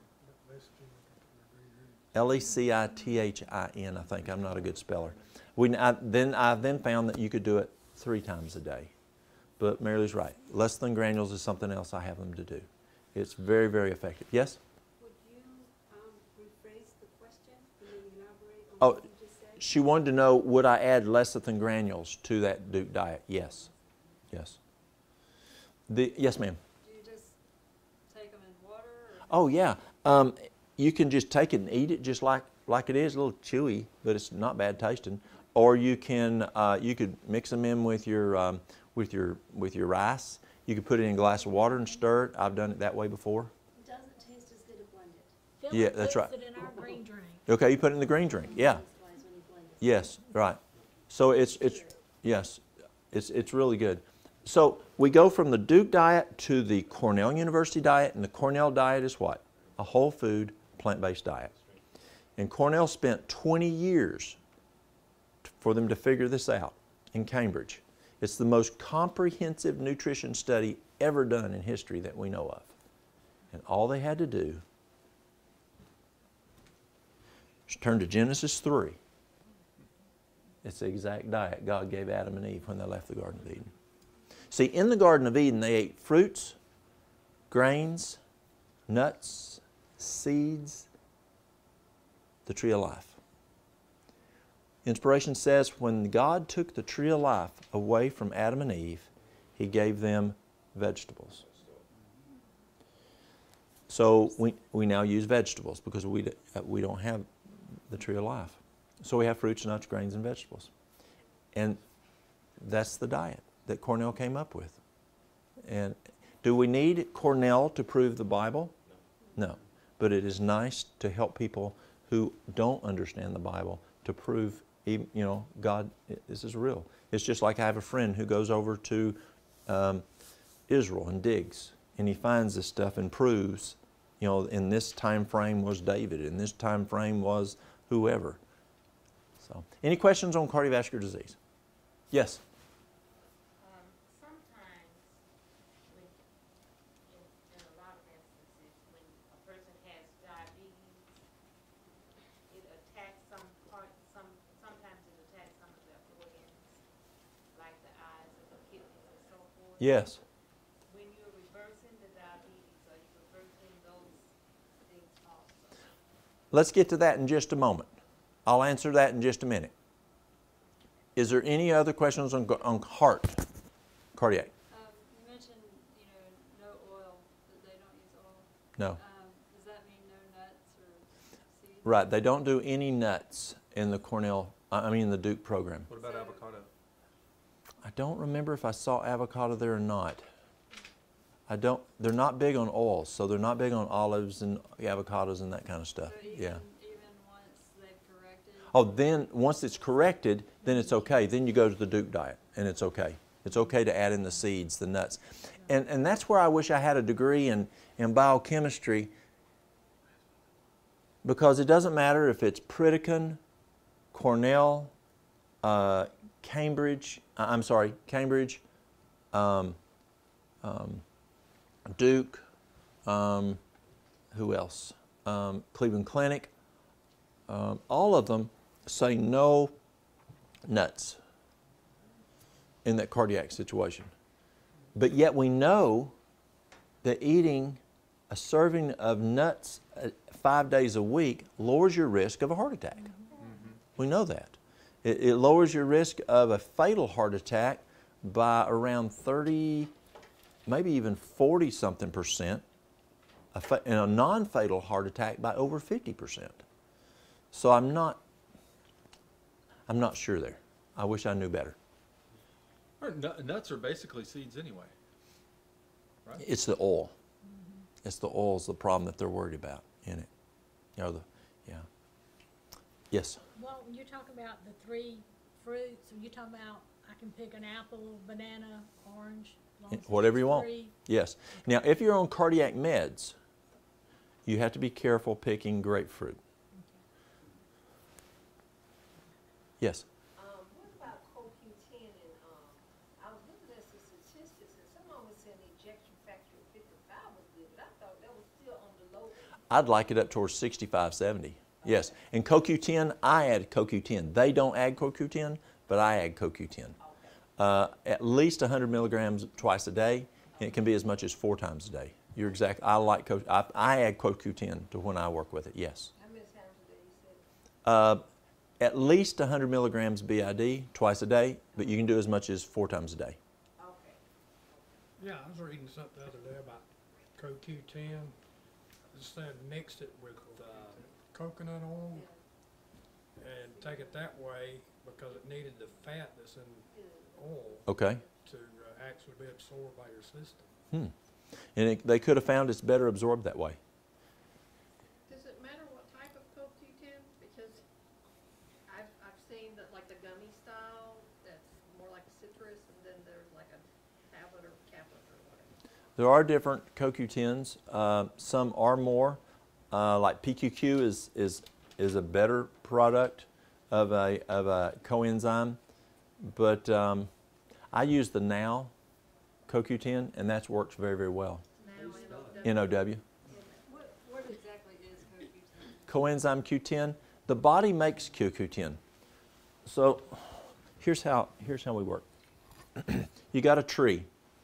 Speaker 1: Lecithin, I think. I'm not a good speller. I then found that you could do it 3 times a day. But Mary Lou's right. Lecithin granules is something else I have them to do. It's very, very effective. Yes?
Speaker 2: Would you rephrase the question and then elaborate on
Speaker 1: Oh,
Speaker 2: what you just said?
Speaker 1: she wanted to know, would I add lecithin granules to that Duke diet? Yes. Yes. Yes, ma'am.
Speaker 2: Do you just take them in water? Or?
Speaker 1: Oh, yeah. You can just take it and eat it just like it is, a little chewy, but it's not bad tasting. Or you can you could mix them in with your rice. You could put it in a glass of water and stir it. I've done it that way before.
Speaker 3: It doesn't taste as good to blend it.
Speaker 2: Philip
Speaker 1: Yeah, that's right.
Speaker 2: puts it in our green drink.
Speaker 1: Okay, you put it in the green drink. Yeah.
Speaker 3: Taste-wise when you blend it.
Speaker 1: Yes, right. So it's really good. So we go from the Duke diet to the Cornell University diet, and the Cornell diet is what? A whole food, plant-based diet. And Cornell spent 20 years for them to figure this out in Cambridge. It's the most comprehensive nutrition study ever done in history that we know of. And all they had to do is turn to Genesis 3. It's the exact diet God gave Adam and Eve when they left the Garden of Eden. See, in the Garden of Eden, they ate fruits, grains, nuts, seeds, the tree of life. Inspiration says when God took the tree of life away from Adam and Eve, He gave them vegetables. So we now use vegetables because we don't have the tree of life. So we have fruits, nuts, grains, and vegetables. And that's the diet that Cornell came up with. And do we need Cornell to prove the Bible? No. But it is nice to help people who don't understand the Bible to prove, God, this is real. It's just like I have a friend who goes over to Israel and digs, and he finds this stuff and proves, in this time frame was David, in this time frame was whoever. So, any questions on cardiovascular disease? Yes?
Speaker 5: Sometimes, in a lot of instances, when a person has diabetes, it attacks sometimes it attacks some of their organs, like the eyes and the kidneys and so forth.
Speaker 1: Yes.
Speaker 5: When you're reversing the diabetes, are you reversing those things also?
Speaker 1: Let's get to that in just a moment. I'll answer that in just a minute. Is there any other questions on heart, cardiac?
Speaker 2: You mentioned, no oil, that they don't use oil.
Speaker 1: No.
Speaker 2: Does that mean no nuts or seeds?
Speaker 1: Right, they don't do any nuts in the the Duke program.
Speaker 4: What about avocado?
Speaker 1: I don't remember if I saw avocado there or not. They're not big on oils, so they're not big on olives and avocados and that kind of stuff.
Speaker 2: So
Speaker 1: Yeah.
Speaker 2: even once they've
Speaker 1: Oh, then once it's corrected, then it's okay. Then you go to the Duke diet, and it's okay. It's okay to add in the seeds, the nuts. And that's where I wish I had a degree in biochemistry, because it doesn't matter if it's Pritikin, Cornell, Cambridge, Duke, who else? Cleveland Clinic. All of them say no nuts in that cardiac situation. But yet we know that eating a serving of nuts 5 days a week lowers your risk of a heart attack. We know that. It lowers your risk of a fatal heart attack by around 30, maybe even 40-something%, and a non-fatal heart attack by over 50%. So I'm not sure there. I wish I knew better.
Speaker 4: Nuts are basically seeds anyway, right?
Speaker 1: It's the oil. It's the oil's the problem that they're worried about in it. You know, Yes?
Speaker 6: Well, when you're talking about the 3 fruits, are you talking about I can pick an apple, banana, orange?
Speaker 1: Whatever you want.
Speaker 6: 3?
Speaker 1: Yes. Now, if you're on cardiac meds, you have to be careful picking grapefruit. Yes?
Speaker 2: What about CoQ10 and, I was looking at some statistics and someone was saying the ejection factor of 55 was good, but I thought that was still on the low end.
Speaker 1: I'd like it up towards 65, 70. Yes. And CoQ10, I add CoQ10. They don't add CoQ10, but I add CoQ10. At least 100 milligrams twice a day, and it can be as much as 4 times a day. You're exact. I add CoQ10 to when I work with it. Yes.
Speaker 2: How many times a day you said?
Speaker 1: At least 100 milligrams BID twice a day, but you can do as much as 4 times a day.
Speaker 2: Okay.
Speaker 7: Yeah, I was reading something the other day about CoQ10. It said mix it with coconut oil and take it that way because it needed the fat that's in oil
Speaker 1: Okay.
Speaker 7: to actually be absorbed by your system.
Speaker 1: And they could have found it's better absorbed that way.
Speaker 8: Does it matter what type of CoQ10? Because I've seen that like the gummy style, that's more like citrus, and then there's like a tablet or caplet or whatever.
Speaker 1: There are different CoQ10s. Some are more. Like PQQ is a better product of a coenzyme, but I use the Now CoQ10, and that works very, very well.
Speaker 8: Now,
Speaker 1: NOW.
Speaker 2: What exactly is CoQ10?
Speaker 1: Coenzyme Q10. The body makes CoQ10. So here's how we work. You got a tree,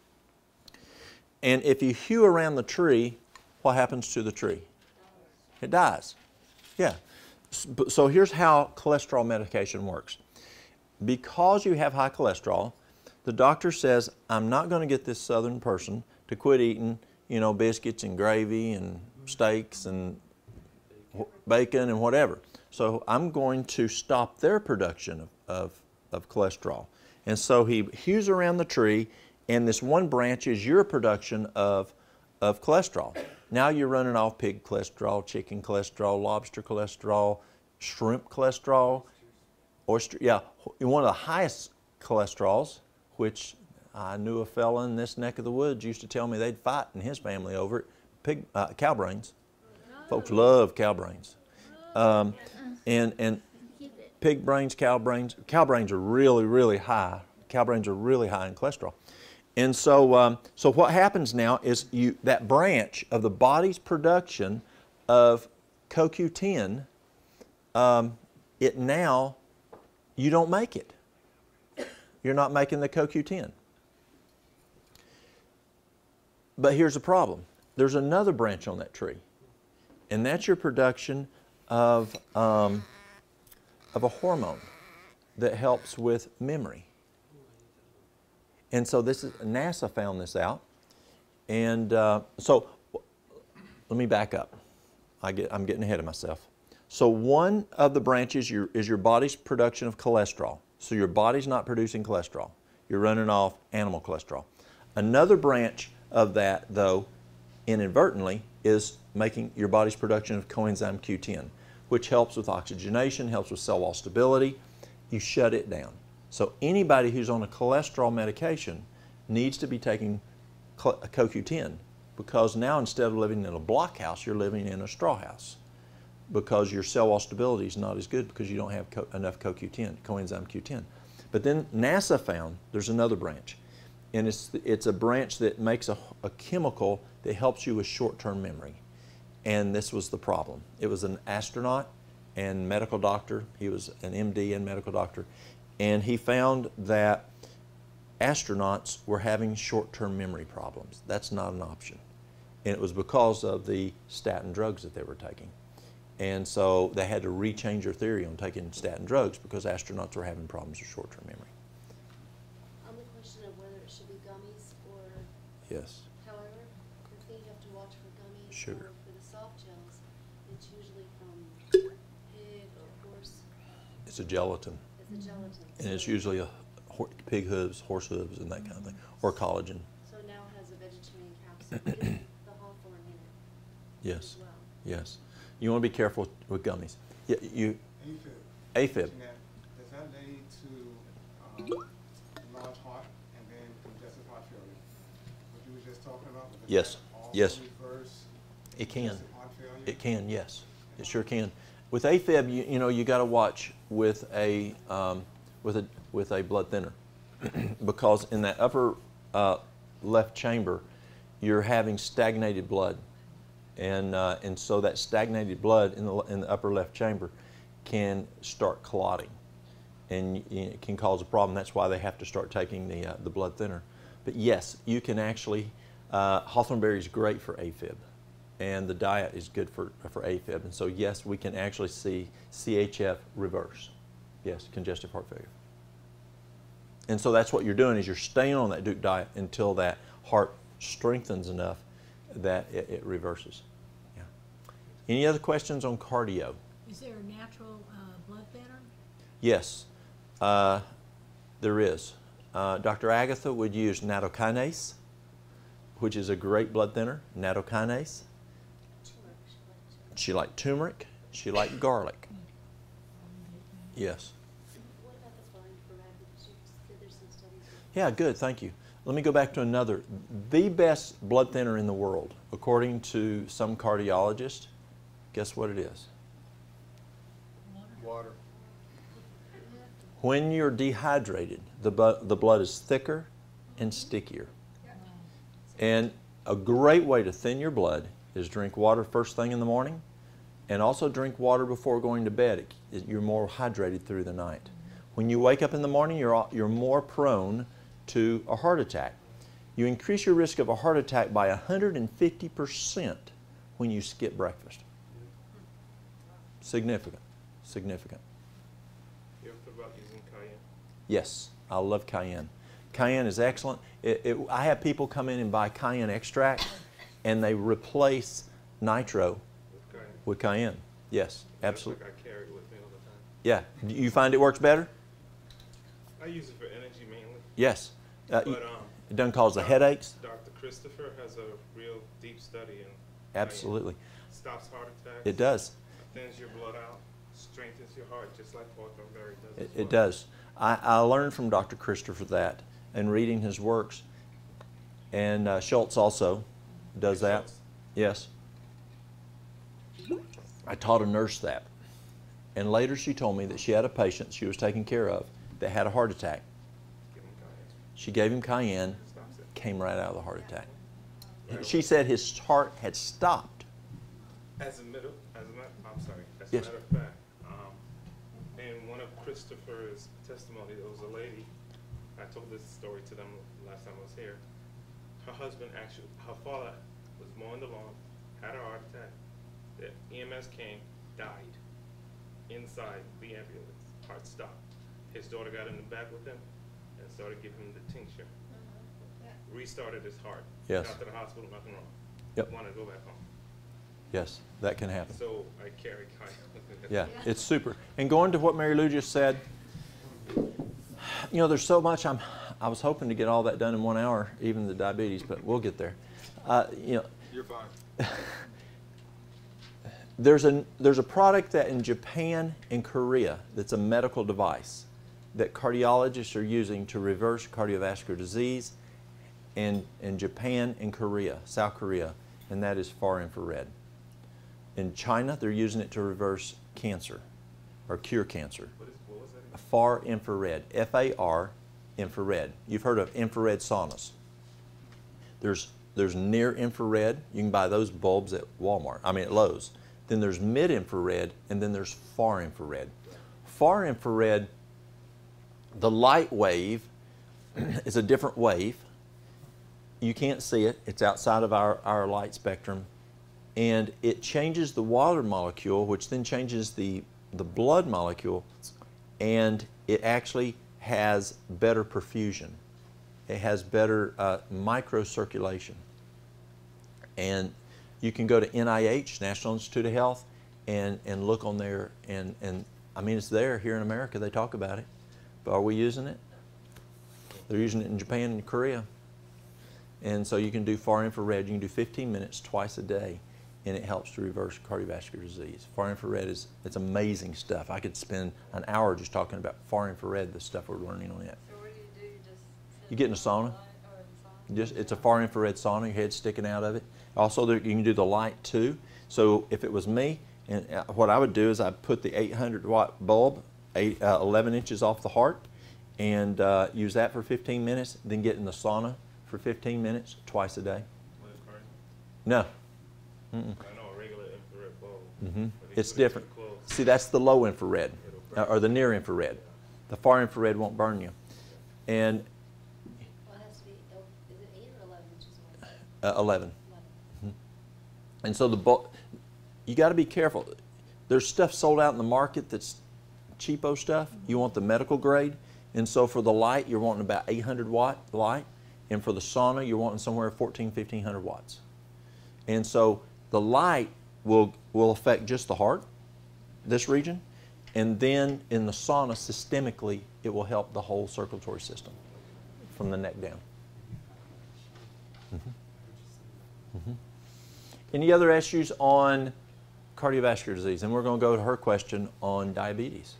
Speaker 1: and if you hew around the tree, what happens to the tree? It dies. Yeah. So here's how cholesterol medication works. Because you have high cholesterol, the doctor says, I'm not going to get this southern person to quit eating, biscuits and gravy and steaks and bacon and whatever. So I'm going to stop their production of cholesterol. And so he hews around the tree, and this one branch is your production of cholesterol. Now you're running off pig cholesterol, chicken cholesterol, lobster cholesterol, shrimp cholesterol, oyster, one of the highest cholesterols, which I knew a fella in this neck of the woods used to tell me they'd fight in his family over it, cow brains. Folks love cow brains. And pig brains, cow brains are really, really high. Cow brains are really high in cholesterol. And so, so what happens now is that branch of the body's production of CoQ10, you don't make it. You're not making the CoQ10. But here's the problem. There's another branch on that tree, and that's your production of a hormone that helps with memory. And so NASA found this out, and so let me back up. I'm getting ahead of myself. So one of the branches is your body's production of cholesterol. So your body's not producing cholesterol. You're running off animal cholesterol. Another branch of that, though, inadvertently, is making your body's production of coenzyme Q10, which helps with oxygenation, helps with cell wall stability. You shut it down. So anybody who's on a cholesterol medication needs to be taking CoQ10, because now instead of living in a blockhouse, you're living in a straw house, because your cell wall stability is not as good because you don't have enough CoQ10, coenzyme Q10. But then NASA found there's another branch, and it's a branch that makes a chemical that helps you with short-term memory. And this was the problem. It was an astronaut and medical doctor. He was an MD and medical doctor, and he found that astronauts were having short-term memory problems. That's not an option. And it was because of the statin drugs that they were taking. And so they had to rechange their theory on taking statin drugs because astronauts were having problems with short-term memory.
Speaker 3: On the question of whether it should be gummies or,
Speaker 1: Yes.
Speaker 3: however, the thing you have to watch for gummies
Speaker 1: Sugar.
Speaker 3: or for the soft gels, it's usually from pig or horse.
Speaker 1: It's a gelatin.
Speaker 3: It's a gelatin.
Speaker 1: And it's
Speaker 3: So-
Speaker 1: usually a pig hooves, horse hooves, and that kind of thing, or collagen.
Speaker 3: So it now has a vegetarian capsule with the hawthorn in it
Speaker 1: Yes,
Speaker 3: as well.
Speaker 1: yes. You want to be careful with gummies. Yeah, AFib.
Speaker 9: Does that lead to large heart and then congestive heart failure? What you were just talking about? Does
Speaker 1: Yes,
Speaker 9: that also
Speaker 1: yes.
Speaker 9: reverse
Speaker 1: It can.
Speaker 9: congestive heart failure?
Speaker 1: It can, yes. It sure can. With AFib, you know, you got to watch with a blood thinner because in that upper left chamber, you're having stagnated blood, and so that stagnated blood in the upper left chamber can start clotting, and it can cause a problem. That's why they have to start taking the blood thinner. But yes, you can actually. Hawthorn berry is great for AFib, and the diet is good for AFib. And so yes, we can actually see CHF reverse. Yes, congestive heart failure. And so that's what you're doing, is you're staying on that Duke diet until that heart strengthens enough that it reverses. Yeah. Any other questions on cardio?
Speaker 6: Is there a natural blood thinner?
Speaker 1: Yes, there is. Dr. Agatha would use nattokinase, which is a great blood thinner, nattokinase. She liked turmeric. She liked garlic. Yes.
Speaker 3: What about the blind for rabbits? You said there's some studies.
Speaker 1: Yeah, good, thank you. Let me go back to another. The best blood thinner in the world, according to some cardiologists, guess what it is?
Speaker 9: Water.
Speaker 1: When you're dehydrated, the blood is thicker and stickier. And a great way to thin your blood is drink water first thing in the morning, and also drink water before going to bed. You're more hydrated through the night. When you wake up in the morning, you're more prone to a heart attack. You increase your risk of a heart attack by 150% when you skip breakfast. Significant, significant.
Speaker 10: You ever thought about using cayenne?
Speaker 1: Yes, I love cayenne. Cayenne is excellent. I have people come in and buy cayenne extract, and they replace nitro with cayenne. Yes, absolutely.
Speaker 10: Like I carry it with me all the time.
Speaker 1: Yeah. Do you find it works better?
Speaker 10: I use it for energy mainly.
Speaker 1: Yes.
Speaker 10: But
Speaker 1: It doesn't cause the headaches?
Speaker 10: Dr. Christopher has a real deep study in
Speaker 1: Absolutely.
Speaker 10: cayenne. Stops heart attacks.
Speaker 1: It does.
Speaker 10: Thins your blood out, strengthens your heart, just like hawthorn berry does.
Speaker 1: It does. I learned from Dr. Christopher that and reading his works. And Schultz also does that.
Speaker 10: Schultz.
Speaker 1: Yes. I taught a nurse that. And later she told me that she had a patient she was taking care of that had a heart attack.
Speaker 10: Give him cayenne.
Speaker 1: She gave him cayenne,
Speaker 10: Stops it.
Speaker 1: came right out of the heart attack. She said his heart had stopped.
Speaker 10: As a matter
Speaker 1: Yes.
Speaker 10: of fact, in one of Christopher's testimony, there was a lady, I told this story to them last time I was here. Her father was mowing the lawn, had a heart attack. The EMS came, died inside the ambulance. Heart stopped. His daughter got in the back with him and started giving him the tincture. Restarted his heart.
Speaker 1: Yes.
Speaker 10: Got to the hospital, nothing wrong.
Speaker 1: Yep.
Speaker 10: Wanted to go back home.
Speaker 1: Yes, that can happen.
Speaker 10: So I carry cayenne with me.
Speaker 1: Yeah, it's super. And going to what Mary Lou just said, you know, there's so much. I was hoping to get all that done in 1 hour, even the diabetes, but we'll get there. You know,
Speaker 4: You're fine.
Speaker 1: there's a product that in Japan and Korea that's a medical device that cardiologists are using to reverse cardiovascular disease in Japan and Korea, South Korea, and that is far infrared. In China, they're using it to reverse cancer or cure cancer.
Speaker 10: What was that?
Speaker 1: Far infrared, F-A-R, infrared. You've heard of infrared saunas. There's near infrared. You can buy those bulbs at Walmart, at Lowe's. Then there's mid-infrared, and then there's far infrared. Far infrared, the light wave is a different wave. You can't see it. It's outside of our light spectrum. And it changes the water molecule, which then changes the blood molecule, and it actually has better perfusion. It has better microcirculation. And you can go to NIH, National Institute of Health, and look on there, and it's there here in America. They talk about it. But are we using it? They're using it in Japan and Korea. And so you can do far infrared. You can do 15 minutes twice a day, and it helps to reverse cardiovascular disease. Far infrared it's amazing stuff. I could spend an hour just talking about far infrared, the stuff we're learning on it.
Speaker 8: So what do you do?
Speaker 1: You get in a sauna. It's a far infrared sauna, your head's sticking out of it. Also, you can do the light too. So if it was me, and what I would do is I'd put the 800-watt bulb 11 inches off the heart and use that for 15 minutes, then get in the sauna for 15 minutes twice a day. No.
Speaker 10: I know a regular infrared bulb.
Speaker 1: Mm-hmm. It's different. See, that's the low infrared or the near infrared. The far infrared won't burn you. And
Speaker 3: Well, it has to be, is it 8 or 11 inches away?
Speaker 1: 11. Mm-hmm. And so you got to be careful. There's stuff sold out in the market that's cheapo stuff. You want the medical grade. And so for the light, you're wanting about 800-watt light. And for the sauna, you're wanting somewhere 1,500 watts. And so the light will affect just the heart, this region. And then in the sauna, systemically, it will help the whole circulatory system from the neck down. Mm-hmm. Mm-hmm. Any other issues on cardiovascular disease? And we're going to go to her question on diabetes.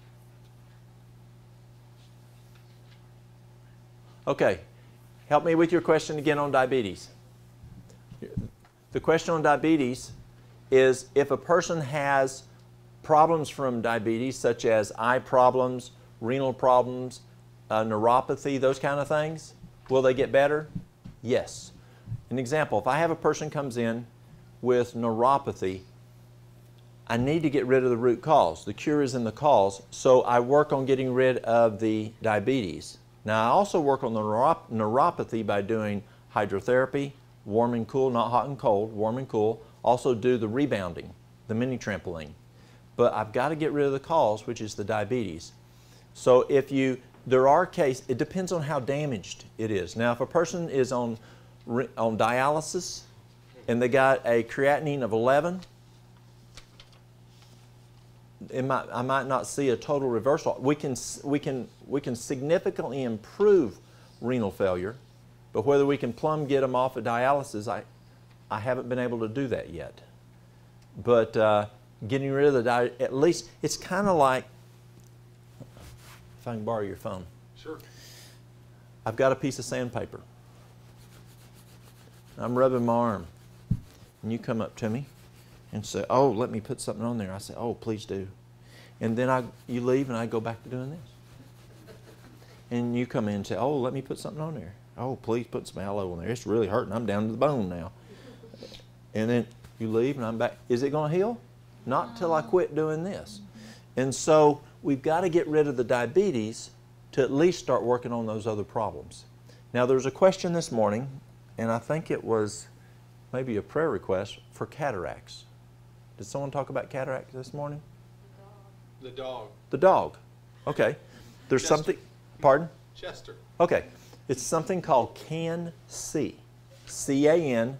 Speaker 1: Okay, help me with your question again on diabetes. The question on diabetes is if a person has problems from diabetes, such as eye problems, renal problems, neuropathy, those kind of things, will they get better? Yes. An example, if I have a person comes in with neuropathy, I need to get rid of the root cause. The cure is in the cause, so I work on getting rid of the diabetes. Now, I also work on the neuropathy by doing hydrotherapy, warm and cool, not hot and cold, warm and cool. Also do the rebounding, the mini trampoline. But I've got to get rid of the cause, which is the diabetes. So there are cases, it depends on how damaged it is. Now, if a person is on dialysis and they got a creatinine of 11, I might not see a total reversal. We can significantly improve renal failure, but whether we can plumb get them off of dialysis, I haven't been able to do that yet. But getting rid of the at least it's kind of like, if I can borrow your phone.
Speaker 4: Sure.
Speaker 1: I've got a piece of sandpaper. I'm rubbing my arm, and you come up to me and say, "Oh, let me put something on there." I say, "Oh, please do." And then you leave, and I go back to doing this. And you come in and say, "Oh, let me put something on there." "Oh, please put some aloe on there. It's really hurting. I'm down to the bone now." And then you leave, and I'm back. Is it going to heal? Not until I quit doing this. And so we've got to get rid of the diabetes to at least start working on those other problems. Now, there was a question this morning, and I think it was maybe a prayer request for cataracts. Did someone talk about cataracts this morning?
Speaker 4: The dog.
Speaker 1: The dog. Okay. There's
Speaker 4: Chester.
Speaker 1: something, pardon?
Speaker 4: Chester.
Speaker 1: Okay. It's something called CAN-C. C-A-N-C.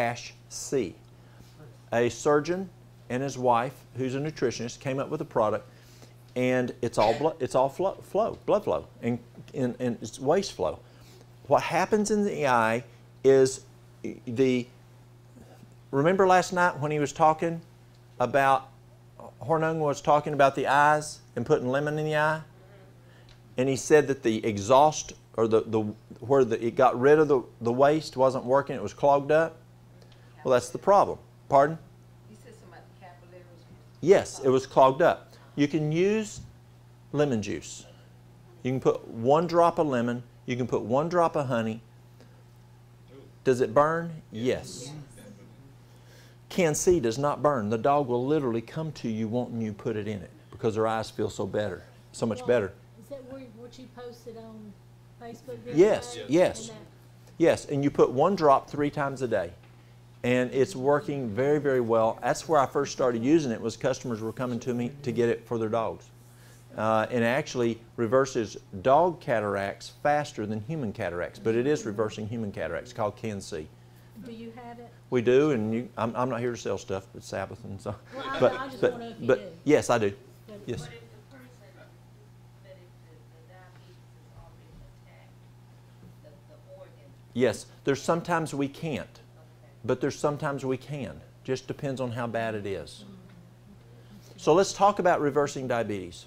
Speaker 1: A surgeon and his wife, who's a nutritionist, came up with a product, and it's all blood flow, and it's waste flow. What happens in the eye is remember last night when he was talking about, Hornung was talking about the eyes and putting lemon in the eye? And he said that the exhaust, or where it got rid of the waste wasn't working, it was clogged up. Well, that's the problem. Pardon?
Speaker 2: You said something about the capillaries.
Speaker 1: Yes, it was clogged up. You can use lemon juice. You can put 1 drop of lemon. You can put 1 drop of honey. Does it burn? Yes. Can C does not burn. The dog will literally come to you wanting you put it in it because their eyes feel so much better.
Speaker 6: Is that what you posted on Facebook?
Speaker 1: Yes, yes.
Speaker 6: And
Speaker 1: Yes, and you put 1 drop 3 times a day. And it's working very, very well. That's where I first started using it, was customers were coming to me to get it for their dogs. And it actually reverses dog cataracts faster than human cataracts, but it is reversing human cataracts, called Can C.
Speaker 6: Do you have it?
Speaker 1: We do, and I'm not here to sell stuff, but Sabbath and so.
Speaker 6: Well, I just want to know if you do.
Speaker 1: Yes, I do. Yes.
Speaker 5: But if the person, that if the diabetes has already attacked the organ.
Speaker 1: Yes, there's sometimes we can't, but there's sometimes we can. Just depends on how bad it is. So let's talk about reversing diabetes.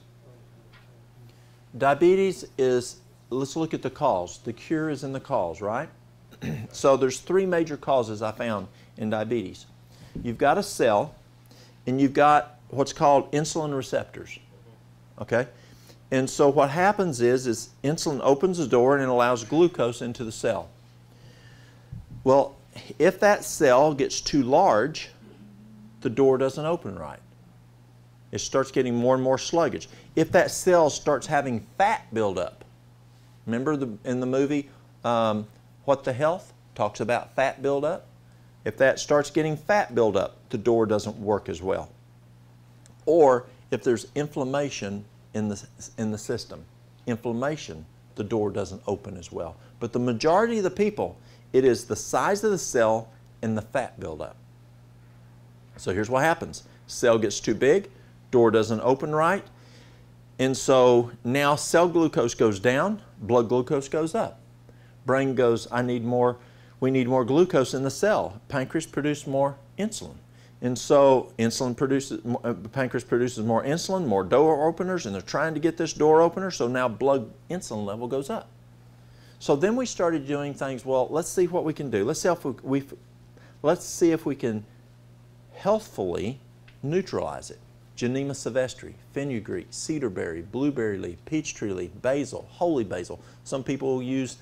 Speaker 1: Diabetes is, let's look at the cause. The cure is in the cause, right? So there's 3 major causes I found in diabetes. You've got a cell, and you've got what's called insulin receptors. Okay? And so what happens is insulin opens the door and it allows glucose into the cell. Well, if that cell gets too large, the door doesn't open right. It starts getting more and more sluggish. If that cell starts having fat buildup, remember in the movie What the Health? Talks about fat buildup. If that starts getting fat buildup, the door doesn't work as well. Or if there's inflammation in the system, inflammation, the door doesn't open as well. But the majority of the people, it is the size of the cell and the fat buildup. So here's what happens. Cell gets too big, door doesn't open right, and so now cell glucose goes down, blood glucose goes up. Brain goes, we need more glucose in the cell. Pancreas produces more insulin. And so pancreas produces more insulin, more door openers, and they're trying to get this door opener, so now blood insulin level goes up. So then we started doing things, well, let's see what we can do. Let's see if we can healthfully neutralize it. Genema sylvestre, fenugreek, cedarberry, blueberry leaf, peachtree leaf, basil, holy basil. Some people use,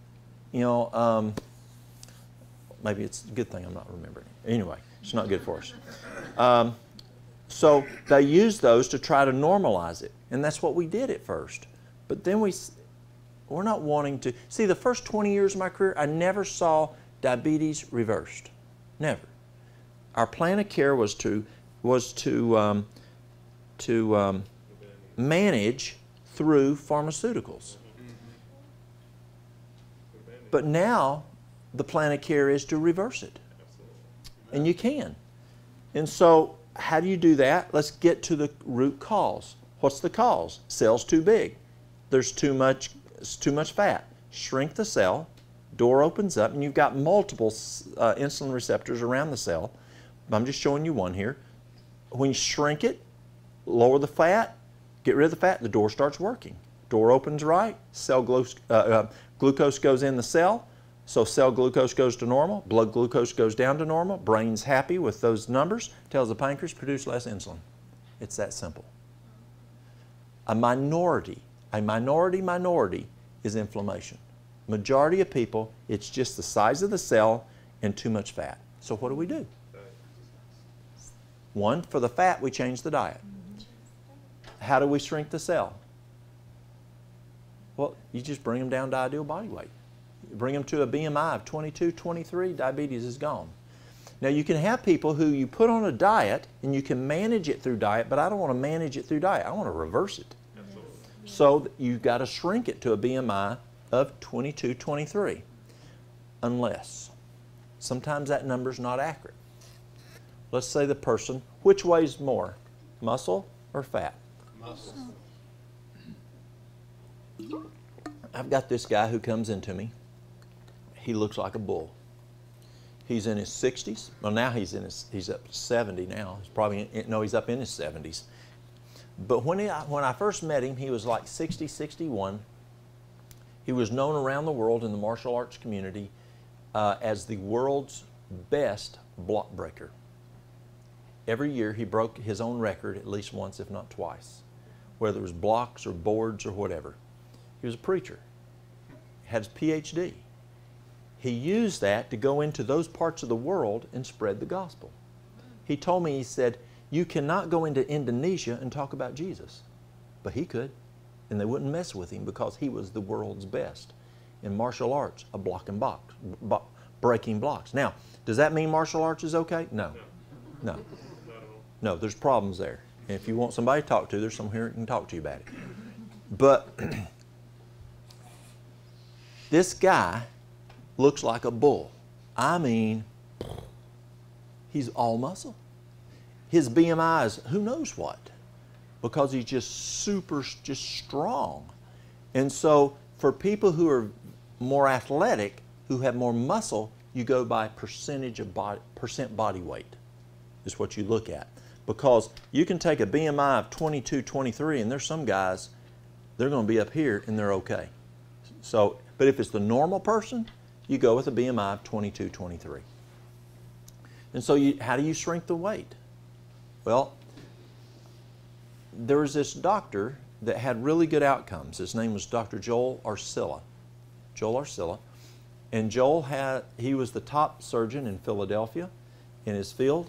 Speaker 1: maybe it's a good thing I'm not remembering. Anyway, it's not good for us. So they use those to try to normalize it, and that's what we did at first. But then we're not wanting to. See, the first 20 years of my career, I never saw diabetes reversed. Never. Our plan of care was to manage through pharmaceuticals. But now the plan of care is to reverse it. And you can. And so how do you do that? Let's get to the root cause. What's the cause? Cell's too big. There's too much fat. Shrink the cell, door opens up, and you've got multiple insulin receptors around the cell. I'm just showing you one here. When you shrink it, lower the fat, get rid of the fat, the door starts working. Door opens right, cell glucose goes in the cell, so cell glucose goes to normal, blood glucose goes down to normal, brain's happy with those numbers, tells the pancreas produce less insulin. It's that simple. A minority is inflammation. Majority of people, it's just the size of the cell and too much fat. So what do we do? One, for the fat, we change the diet. How do we shrink the cell? Well, you just bring them down to ideal body weight. You bring them to a BMI of 22, 23, diabetes is gone. Now you can have people who you put on a diet and you can manage it through diet, but I don't want to manage it through diet. I want to reverse it.
Speaker 10: Absolutely.
Speaker 1: So you've got to shrink it to a BMI of 22, 23. Unless, sometimes that number's not accurate. Let's say the person, which weighs more, muscle or fat?
Speaker 4: Muscle.
Speaker 1: I've got this guy who comes into me. He looks like a bull. He's in his 60s. Well, now he's up to 70 now. He's up in his 70s. But when I first met him, he was like 60, 61. He was known around the world in the martial arts community as the world's best block breaker. Every year he broke his own record at least once, if not twice, whether it was blocks or boards or whatever. He was a preacher, had his PhD. He used that to go into those parts of the world and spread the gospel. He told me, he said, you cannot go into Indonesia and talk about Jesus. But he could, and they wouldn't mess with him because he was the world's best in martial arts, breaking blocks. Now, does that mean martial arts is okay? No. No. No, there's problems there. And if you want somebody to talk to, there's someone here who can talk to you about it. But this guy looks like a bull. I mean, he's all muscle. His BMI is who knows what, because he's just just strong. And so for people who are more athletic, who have more muscle, you go by percentage of percent body weight is what you look at. Because you can take a BMI of 22, 23, and there's some guys, they're going to be up here and they're okay. So, but if it's the normal person, you go with a BMI of 22, 23. And so how do you shrink the weight? Well, there was this doctor that had really good outcomes. His name was Dr. Joel Arcilla. Joel Arcilla. And he was the top surgeon in Philadelphia in his field.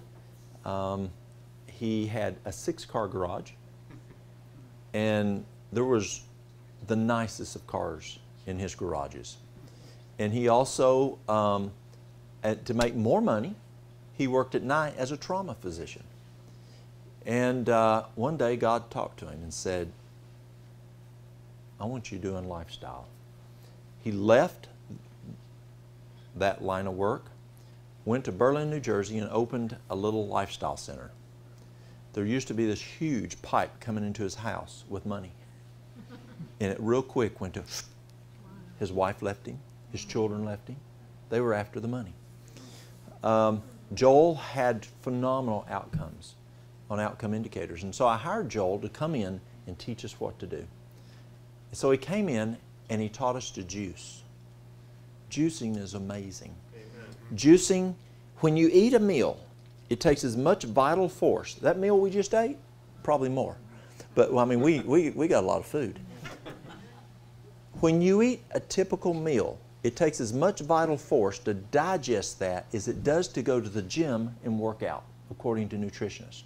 Speaker 1: He had a 6-car garage, and there was the nicest of cars in his garages. And he also, to make more money, he worked at night as a trauma physician. And one day God talked to him and said, I want you doing lifestyle. He left that line of work, went to Berlin, New Jersey, and opened a little lifestyle center. There used to be this huge pipe coming into his house with money. And it real quick went to, his wife left him, his children left him. They were after the money. Joel had phenomenal outcomes on outcome indicators. And so I hired Joel to come in and teach us what to do. So he came in and he taught us to juice. Juicing is amazing. Amen. Juicing, when you eat a meal, it takes as much vital force. That meal we just ate, probably more. But well, I mean, we got a lot of food. When you eat a typical meal, it takes as much vital force to digest that as it does to go to the gym and work out, according to nutritionists.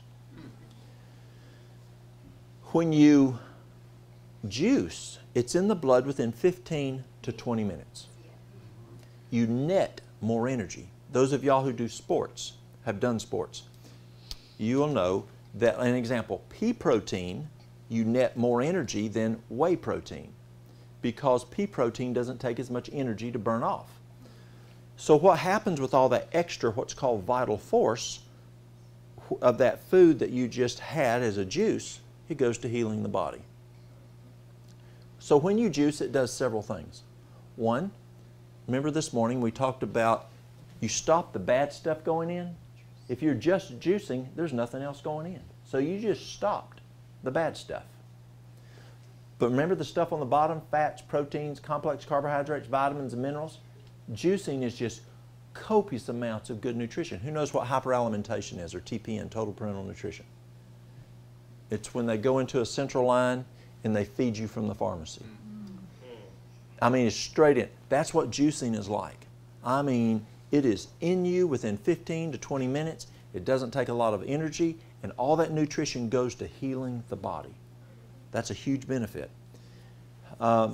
Speaker 1: When you juice, it's in the blood within 15 to 20 minutes. You net more energy. Those of y'all who do sports, have done sports, you will know that, an example, pea protein, you net more energy than whey protein, because pea protein doesn't take as much energy to burn off. So what happens with all that extra, what's called vital force, of that food that you just had as a juice, it goes to healing the body. So when you juice, it does several things. One, remember this morning we talked about you stop the bad stuff going in. If you're just juicing, there's nothing else going in. So you just stopped the bad stuff. But remember the stuff on the bottom, fats, proteins, complex carbohydrates, vitamins, and minerals? Juicing is just copious amounts of good nutrition. Who knows what hyperalimentation is, or TPN, total parental nutrition? It's when they go into a central line and they feed you from the pharmacy. I mean, it's straight in. That's what juicing is like. I mean, it is in you within 15 to 20 minutes. It doesn't take a lot of energy, and all that nutrition goes to healing the body. That's a huge benefit. So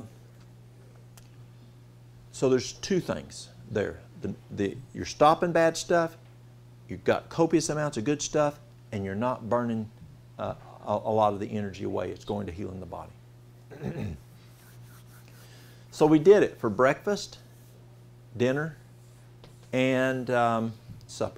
Speaker 1: there's two things there. You're stopping bad stuff, you've got copious amounts of good stuff, and you're not burning a lot of the energy away. It's going to healing the body. So we did it for breakfast, dinner, and supper.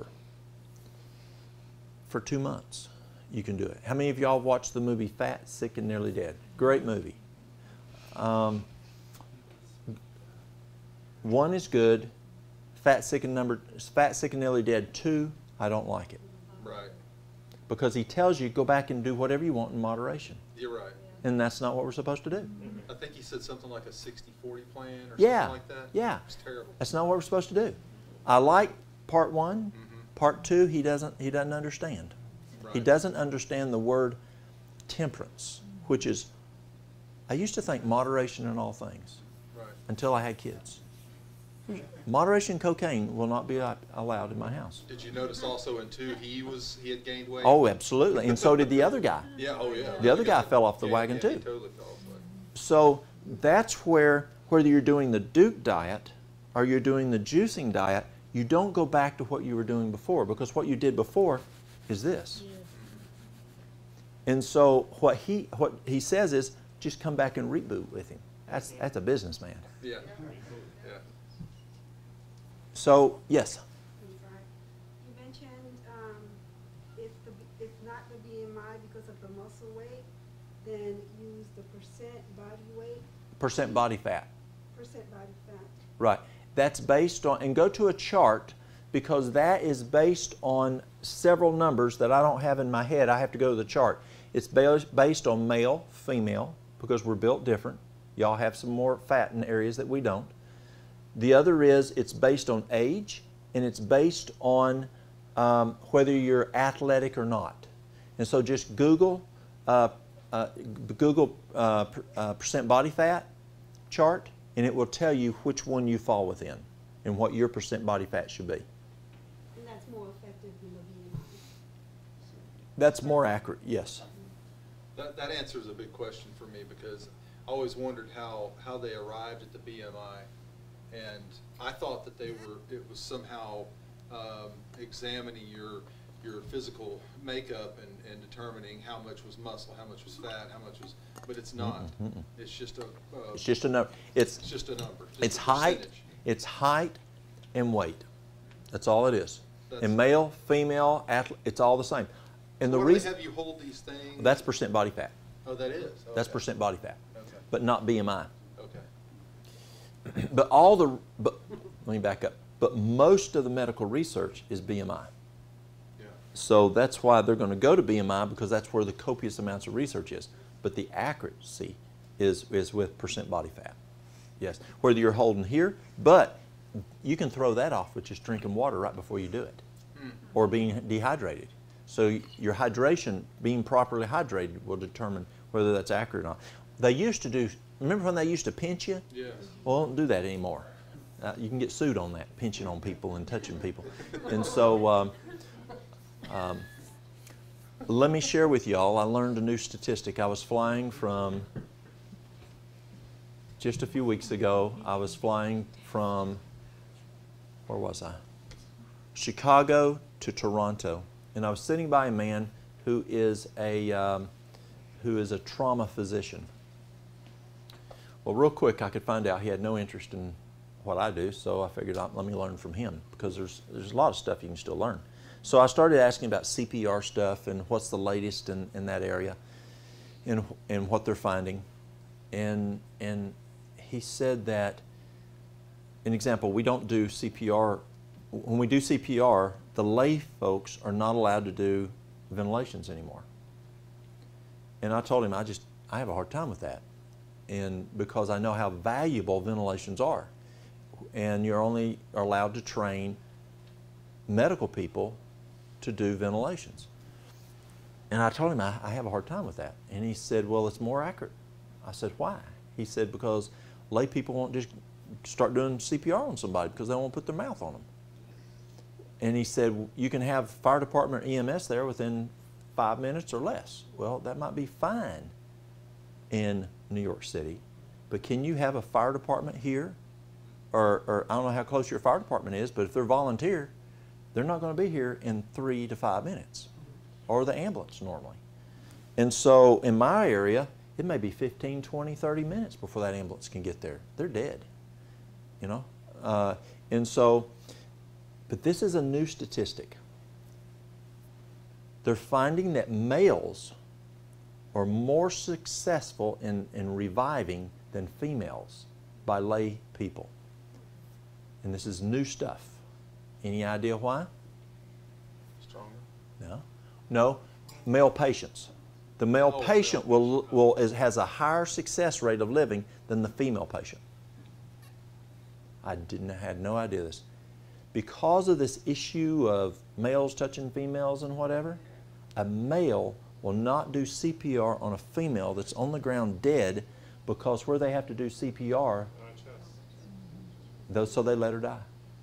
Speaker 1: For 2 months, you can do it. How many of y'all watched the movie Fat, Sick, and Nearly Dead? Great movie. One is good. Fat, Sick, and Nearly Dead 2, I don't like it.
Speaker 11: Right.
Speaker 1: Because he tells you go back and do whatever you want in moderation.
Speaker 11: You're right.
Speaker 1: And that's not what we're supposed to do.
Speaker 11: I think he said something like a 60-40 plan or
Speaker 1: Yeah,
Speaker 11: something like that.
Speaker 1: yeah.
Speaker 11: It's terrible.
Speaker 1: That's not what we're supposed to do. I like part 1. Part 2, he doesn't understand.
Speaker 11: Right.
Speaker 1: He doesn't understand the word temperance, which is, I used to think moderation in all things
Speaker 11: Right.
Speaker 1: until I had kids. Moderation in cocaine will not be allowed in my house.
Speaker 11: Did you notice also in 2 he had gained weight?
Speaker 1: Oh, absolutely. And so did the other guy.
Speaker 11: Yeah, oh yeah.
Speaker 1: The other guy fell off the wagon
Speaker 11: He
Speaker 1: too.
Speaker 11: totally fell off the wagon.
Speaker 1: So that's where, whether you're doing the Duke diet or you're doing the juicing diet, you don't go back to what you were doing before, because what you did before is this. And so what he says is just come back and reboot with him. That's a businessman.
Speaker 11: Yeah. Yeah.
Speaker 1: So yes.
Speaker 12: You mentioned if not the BMI because of the muscle weight, then use the percent body weight.
Speaker 1: Percent body fat.
Speaker 12: Percent body fat.
Speaker 1: Right. That's based on, and go to a chart, because that is based on several numbers that I don't have in my head. I have to go to the chart. It's based on male, female, because we're built different. Y'all have some more fat in areas that we don't. The other is it's based on age, and it's based on whether you're athletic or not. And so just Google percent body fat chart, and it will tell you which one you fall within and what your percent body fat should be.
Speaker 12: And that's more effective than the BMI.
Speaker 1: That's more accurate, yes.
Speaker 11: That answers a big question for me, because I always wondered how they arrived at the BMI, and I thought that it was somehow examining your physical makeup and determining how much was muscle, how much was fat, how much was, but it's not. It's just
Speaker 1: It's just a number. It's
Speaker 11: just a number. Just
Speaker 1: it's
Speaker 11: a
Speaker 1: height.
Speaker 11: percentage.
Speaker 1: It's height and weight. That's all it is.
Speaker 11: That's-
Speaker 1: And male, female, athlete, it's all the same. And the
Speaker 11: Why do they
Speaker 1: reason
Speaker 11: have you hold these things?
Speaker 1: that's percent body fat.
Speaker 11: Oh, that is.
Speaker 1: That's
Speaker 11: Okay.
Speaker 1: percent body fat,
Speaker 11: Okay.
Speaker 1: but not BMI.
Speaker 11: Okay.
Speaker 1: But let me back up. But most of the medical research is BMI.
Speaker 11: Yeah.
Speaker 1: So that's why they're going to go to BMI, because that's where the copious amounts of research is. But the accuracy is with percent body fat. Yes, whether you're holding here, but you can throw that off with just drinking water right before you do it, or being dehydrated. So your hydration, being properly hydrated, will determine whether that's accurate or not. They used to do, remember when they used to pinch you?
Speaker 11: Yes.
Speaker 1: Well, don't do that anymore. You can get sued on that, pinching on people and touching people. And so let me share with y'all, I learned a new statistic. I was flying from, just a few weeks ago, I was flying from, where was I? Chicago to Toronto. And I was sitting by a man who is a trauma physician. Well, real quick, I could find out he had no interest in what I do, so I figured let me learn from him, because there's a lot of stuff you can still learn. So I started asking about CPR stuff and what's the latest in that area and what they're finding. And he said that, an example, we don't do CPR. When we do CPR, the lay folks are not allowed to do ventilations anymore. And I told him I have a hard time with that, and because I know how valuable ventilations are. And you're only allowed to train medical people to do ventilations. And I told him I have a hard time with that. And he said, well, it's more accurate. I said, why? He said, because lay people won't just start doing CPR on somebody because they won't put their mouth on them. And he said, you can have fire department or EMS there within 5 minutes or less. Well, that might be fine in New York City, but can you have a fire department here? Or I don't know how close your fire department is, but if they're volunteer, they're not going to be here in 3 to 5 minutes, or the ambulance normally. And so in my area, it may be 15, 20, 30 minutes before that ambulance can get there. They're dead, you know? And so, but this is a new statistic. They're finding that males are more successful in reviving than females by lay people. And this is new stuff. Any idea why?
Speaker 11: Stronger.
Speaker 1: No. No. Male patients. The male patient has a higher success rate of living than the female patient. I had no idea this. Because of this issue of males touching females and whatever, a male will not do CPR on a female that's on the ground dead, because where they have to do CPR, so they let her die.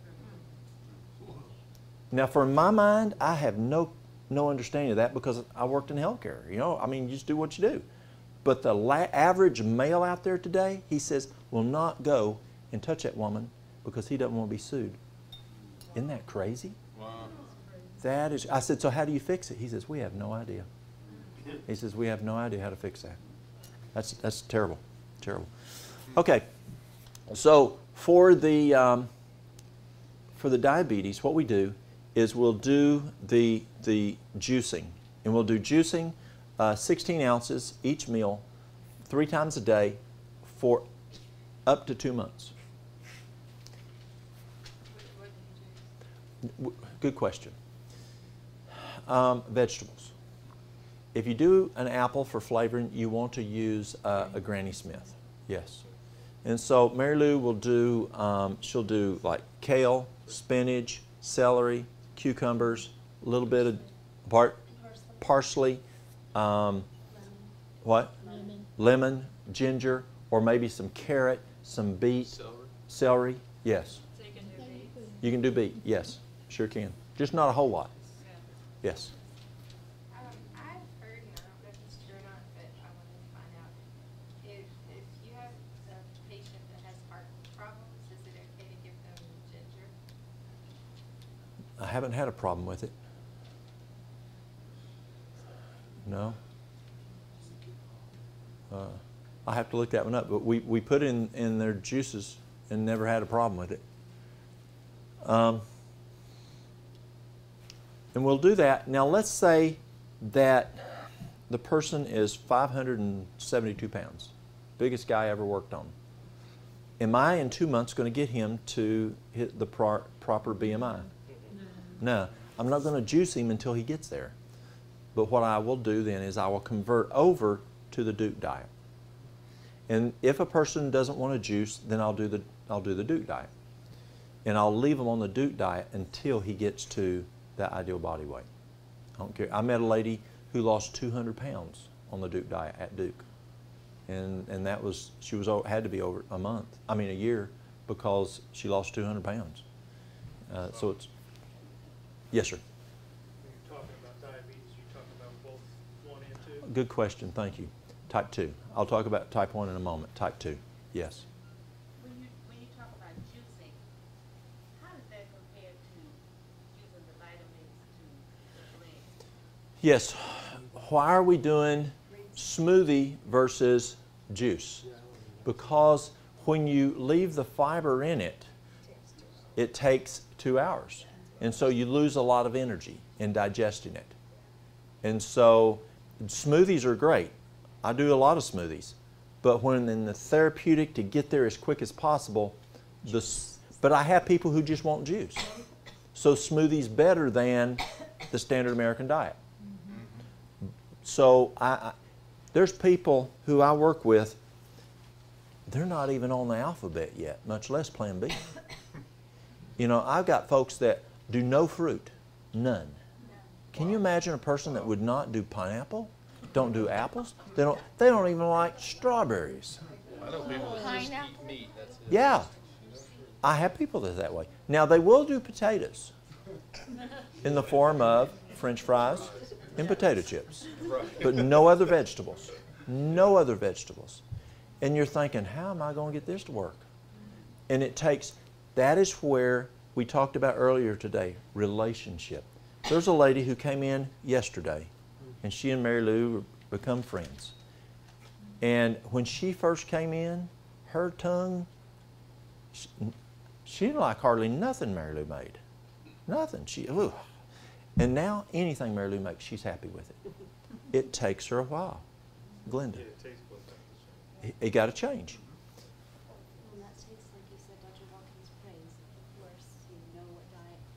Speaker 1: Now, for my mind, I have no understanding of that, because I worked in healthcare. You know, I mean, you just do what you do. But the average male out there today, he says, will not go and touch that woman because he doesn't want to be sued. Isn't that crazy?
Speaker 11: Wow.
Speaker 1: That is. I said, so how do you fix it? He says, we have no idea. He says, we have no idea how to fix that. That's terrible, terrible. Okay, so for the diabetes, what we do is we'll do the juicing, and we'll do juicing 16 ounces each meal, 3 times a day for up to 2 months. Good question. Vegetables. If you do an apple for flavoring, you want to use a Granny Smith. Yes. And so Mary Lou will do, she'll do like kale, spinach, celery, cucumbers, a little bit of parsley, what? Lemon, ginger, or maybe some carrot, some beet, celery. Yes.
Speaker 2: So you can do beets?
Speaker 1: You can do beet. Yes, sure can. Just not a whole lot. Yes.
Speaker 13: I've heard, and I don't know if it's true or not, but I wanted to find out, if you have a patient that has heart problems, is it okay to give them ginger?
Speaker 1: I haven't had a problem with it. No. I have to look that one up, but we put it in their juices and never had a problem with it. And we'll do that. Now let's say that the person is 572 pounds, biggest guy I ever worked on. Am I in 2 months going to get him to hit the proper BMI? No, I'm not going to juice him until he gets there. But what I will do then is I will convert over to the Duke diet. And if a person doesn't want to juice, then I'll do the Duke diet. And I'll leave him on the Duke diet until he gets to that ideal body weight. I don't care. I met a lady who lost 200 pounds on the Duke diet at Duke. And that was, had to be over a year, because she lost 200 pounds. So it's, yes, sir.
Speaker 14: When you're talking about diabetes, you're talking about both 1 and 2?
Speaker 1: Good question, thank you. Type 2. I'll talk about type 1 in a moment. Type 2, yes.
Speaker 5: When you talk about juicing, how does that compare to using the vitamins to blend?
Speaker 1: Yes. Why are we doing smoothie versus juice? Because when you leave the fiber in it, it takes 2 hours. And so you lose a lot of energy in digesting it. And so smoothies are great. I do a lot of smoothies. But when in the therapeutic to get there as quick as possible, but I have people who just want juice. So smoothie's better than the standard American diet. So there's people who I work with, they're not even on the alphabet yet, much less Plan B. You know, I've got folks that do no fruit, none. Can you imagine a person that would not do pineapple, don't do apples? They don't even like strawberries.
Speaker 11: I know people that just eat meat. That's it.
Speaker 1: Yeah, I have people that way. Now they will do potatoes in the form of French fries and potato chips, but no other vegetables, no other vegetables. And you're thinking, how am I going to get this to work? And it takes, that is where we talked about earlier today, relationship. There's a lady who came in yesterday, and she and Mary Lou become friends. And when she first came in, her tongue, she didn't like hardly nothing Mary Lou made. Nothing. And now anything Mary Lou makes, she's happy with it. It takes her a while. Glenda. It got to change.
Speaker 3: And that takes, like you said, Dr. Watkins' praise. Of course, you know what diet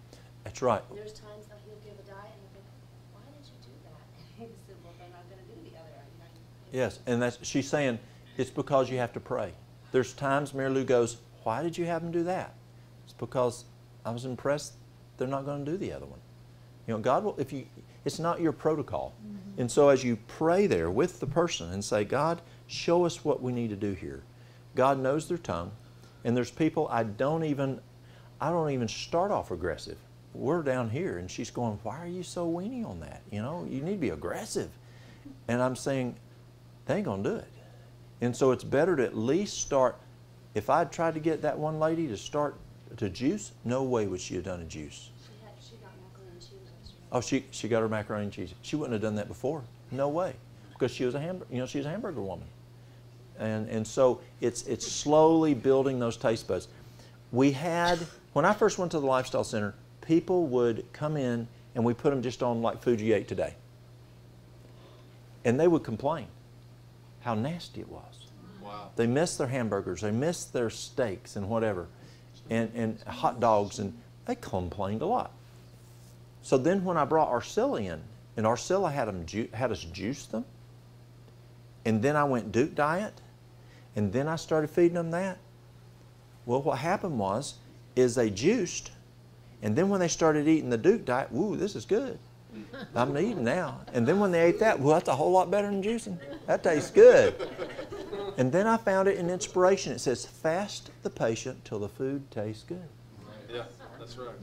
Speaker 1: That's right.
Speaker 3: There's times that he'll give a diet and I'll think, why did you do that? He said, well, they're not going to do the other.
Speaker 1: Yes, and she's saying it's because you have to pray. There's times Mary Lou goes, why did you have them do that? It's because I was impressed they're not going to do the other one. You know, God will, it's not your protocol. Mm-hmm. And so as you pray there with the person and say, God, show us what we need to do here. God knows their tongue. And there's people I don't even start off aggressive. We're down here and she's going, why are you so weenie on that? You know, you need to be aggressive. And I'm saying, they ain't going to do it. And so it's better to at least start. If I'd tried to get that one lady to start to juice, no way would she have done a juice.
Speaker 3: She got macaroni and cheese yesterday.
Speaker 1: Oh, she got her macaroni and cheese. She wouldn't have done that before. No way. Because she was a hamburger, she's a hamburger woman. And so it's slowly building those taste buds. When I first went to the Lifestyle Center, people would come in and we put them just on like food you ate today. And they would complain how nasty it was.
Speaker 11: Wow.
Speaker 1: They missed their hamburgers, they missed their steaks and whatever, and hot dogs, and they complained a lot. So then when I brought Arcilla in, and Arcilla had us juice them, and then I went Duke Diet, and then I started feeding them that. Well, what happened is they juiced, and then when they started eating the Duke Diet, woo, this is good. I'm eating now. And then when they ate that, well, that's a whole lot better than juicing. That tastes good. And then I found it in Inspiration. It says, fast the patient till the food tastes good.
Speaker 11: Yeah, that's right.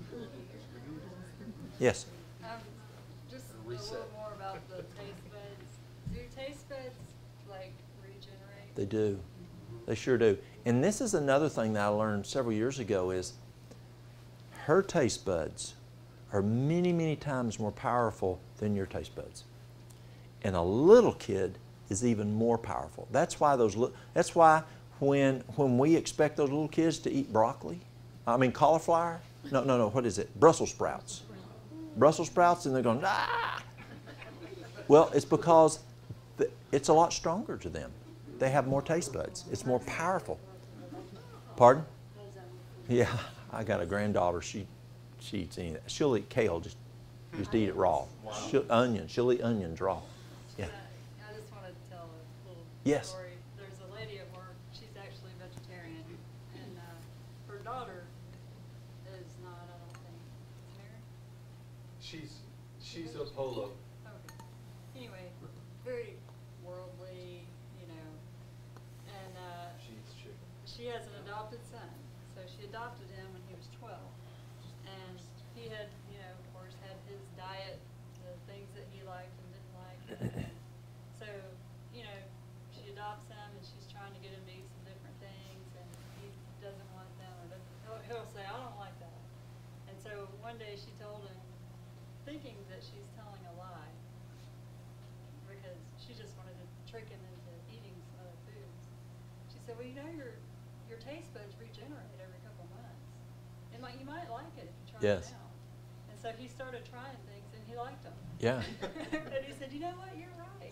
Speaker 1: Yes?
Speaker 15: Just a little more about the taste buds. Do taste buds, like, regenerate?
Speaker 1: They do. They sure do. And this is another thing that I learned several years ago is her taste buds are many, many times more powerful than your taste buds. And a little kid is even more powerful. That's why when we expect those little kids to eat cauliflower, no, what is it? Brussels sprouts. Brussels sprouts, and they're going, ah! Well, it's because it's a lot stronger to them. They have more taste buds. It's more powerful. Pardon? Yeah, I got a granddaughter. She eats anything. She'll eat kale, just eat it raw.
Speaker 11: Wow.
Speaker 1: She'll eat onions raw. Yeah.
Speaker 15: I just want to tell a little
Speaker 1: Yes.
Speaker 15: story. There's a lady at work, she's actually vegetarian, and her daughter is not, I don't think, married?
Speaker 11: She's a polo.
Speaker 15: Okay. Anyway, very worldly, and
Speaker 11: She eats chicken.
Speaker 15: she has an adopted son. So she adopted him when he was 12. And he had, of course, had his diet, the things that he liked and didn't like. So, she adopts him and she's trying to get him to eat some different things, and he doesn't want them, or he'll say, I don't like that. And so one day she told him, thinking that she's telling a lie, because she just wanted to trick him into eating some other foods. She said, well, your taste buds regenerate every couple months. And you might like it if you try
Speaker 1: Yes.
Speaker 15: it out. And so he started trying things and he liked them.
Speaker 1: Yeah.
Speaker 15: And he said, you know what, you're right.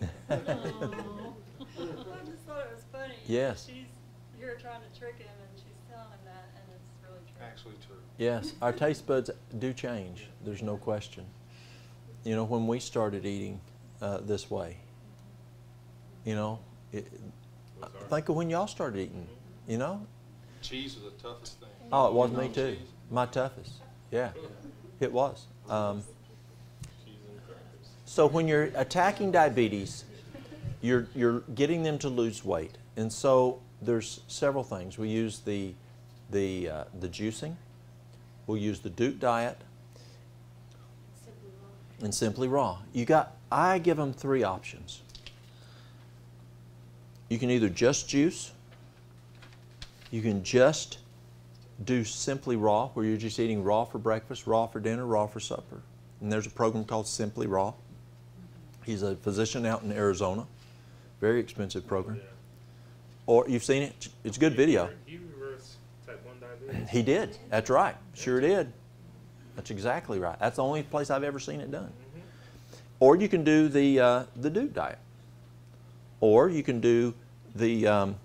Speaker 15: I just thought it was funny.
Speaker 1: Yes.
Speaker 15: You're trying to trick him and she's telling him that, and it's really true.
Speaker 11: Actually true.
Speaker 1: Yes, our taste buds do change. There's no question. When we started eating this way, think of when y'all started eating,
Speaker 11: Cheese was the toughest thing.
Speaker 1: Oh, it was me too. My toughest. Yeah, it was. So when you're attacking diabetes, you're getting them to lose weight, and so there's several things. We use the juicing. We'll use the Duke Diet. And Simply Raw. I give them 3 options. You can either just juice, you can just do Simply Raw, where you're just eating raw for breakfast, raw for dinner, raw for supper. And there's a program called Simply Raw. He's a physician out in Arizona. Very expensive program. Or you've seen it? It's a good video.
Speaker 10: He reversed type 1 diabetes.
Speaker 1: He did. That's right. Sure did. That's exactly right. That's the only place I've ever seen it done. Or you can do the Duke Diet. Or you can do the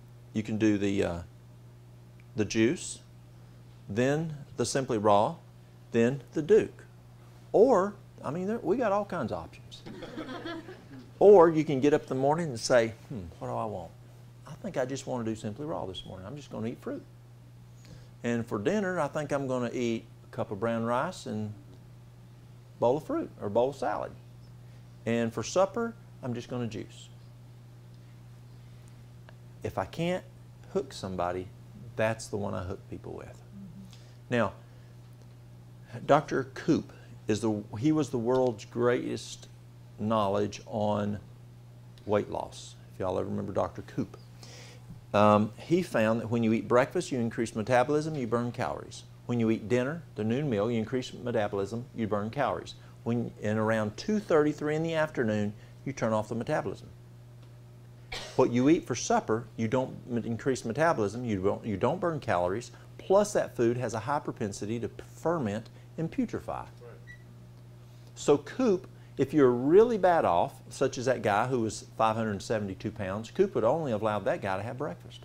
Speaker 1: juice, then the Simply Raw, then the Duke. Or, I mean, we got all kinds of options. Or you can get up in the morning and say, what do I want? I think I just want to do Simply Raw this morning. I'm just going to eat fruit. And for dinner, I think I'm going to eat a cup of brown rice and a bowl of fruit or a bowl of salad. And for supper, I'm just going to juice. If I can't hook somebody, that's the one I hook people with. Now, Dr. Koop, he was the world's greatest knowledge on weight loss. If y'all ever remember Dr. Koop. He found that when you eat breakfast, you increase metabolism, you burn calories. When you eat dinner, the noon meal, you increase metabolism, you burn calories. When around 2:33 in the afternoon, you turn off the metabolism. What you eat for supper, you don't increase metabolism, you don't burn calories, plus that food has a high propensity to ferment and putrefy. So Koop, if you're really bad off, such as that guy who was 572 pounds, Koop would only have allowed that guy to have breakfast.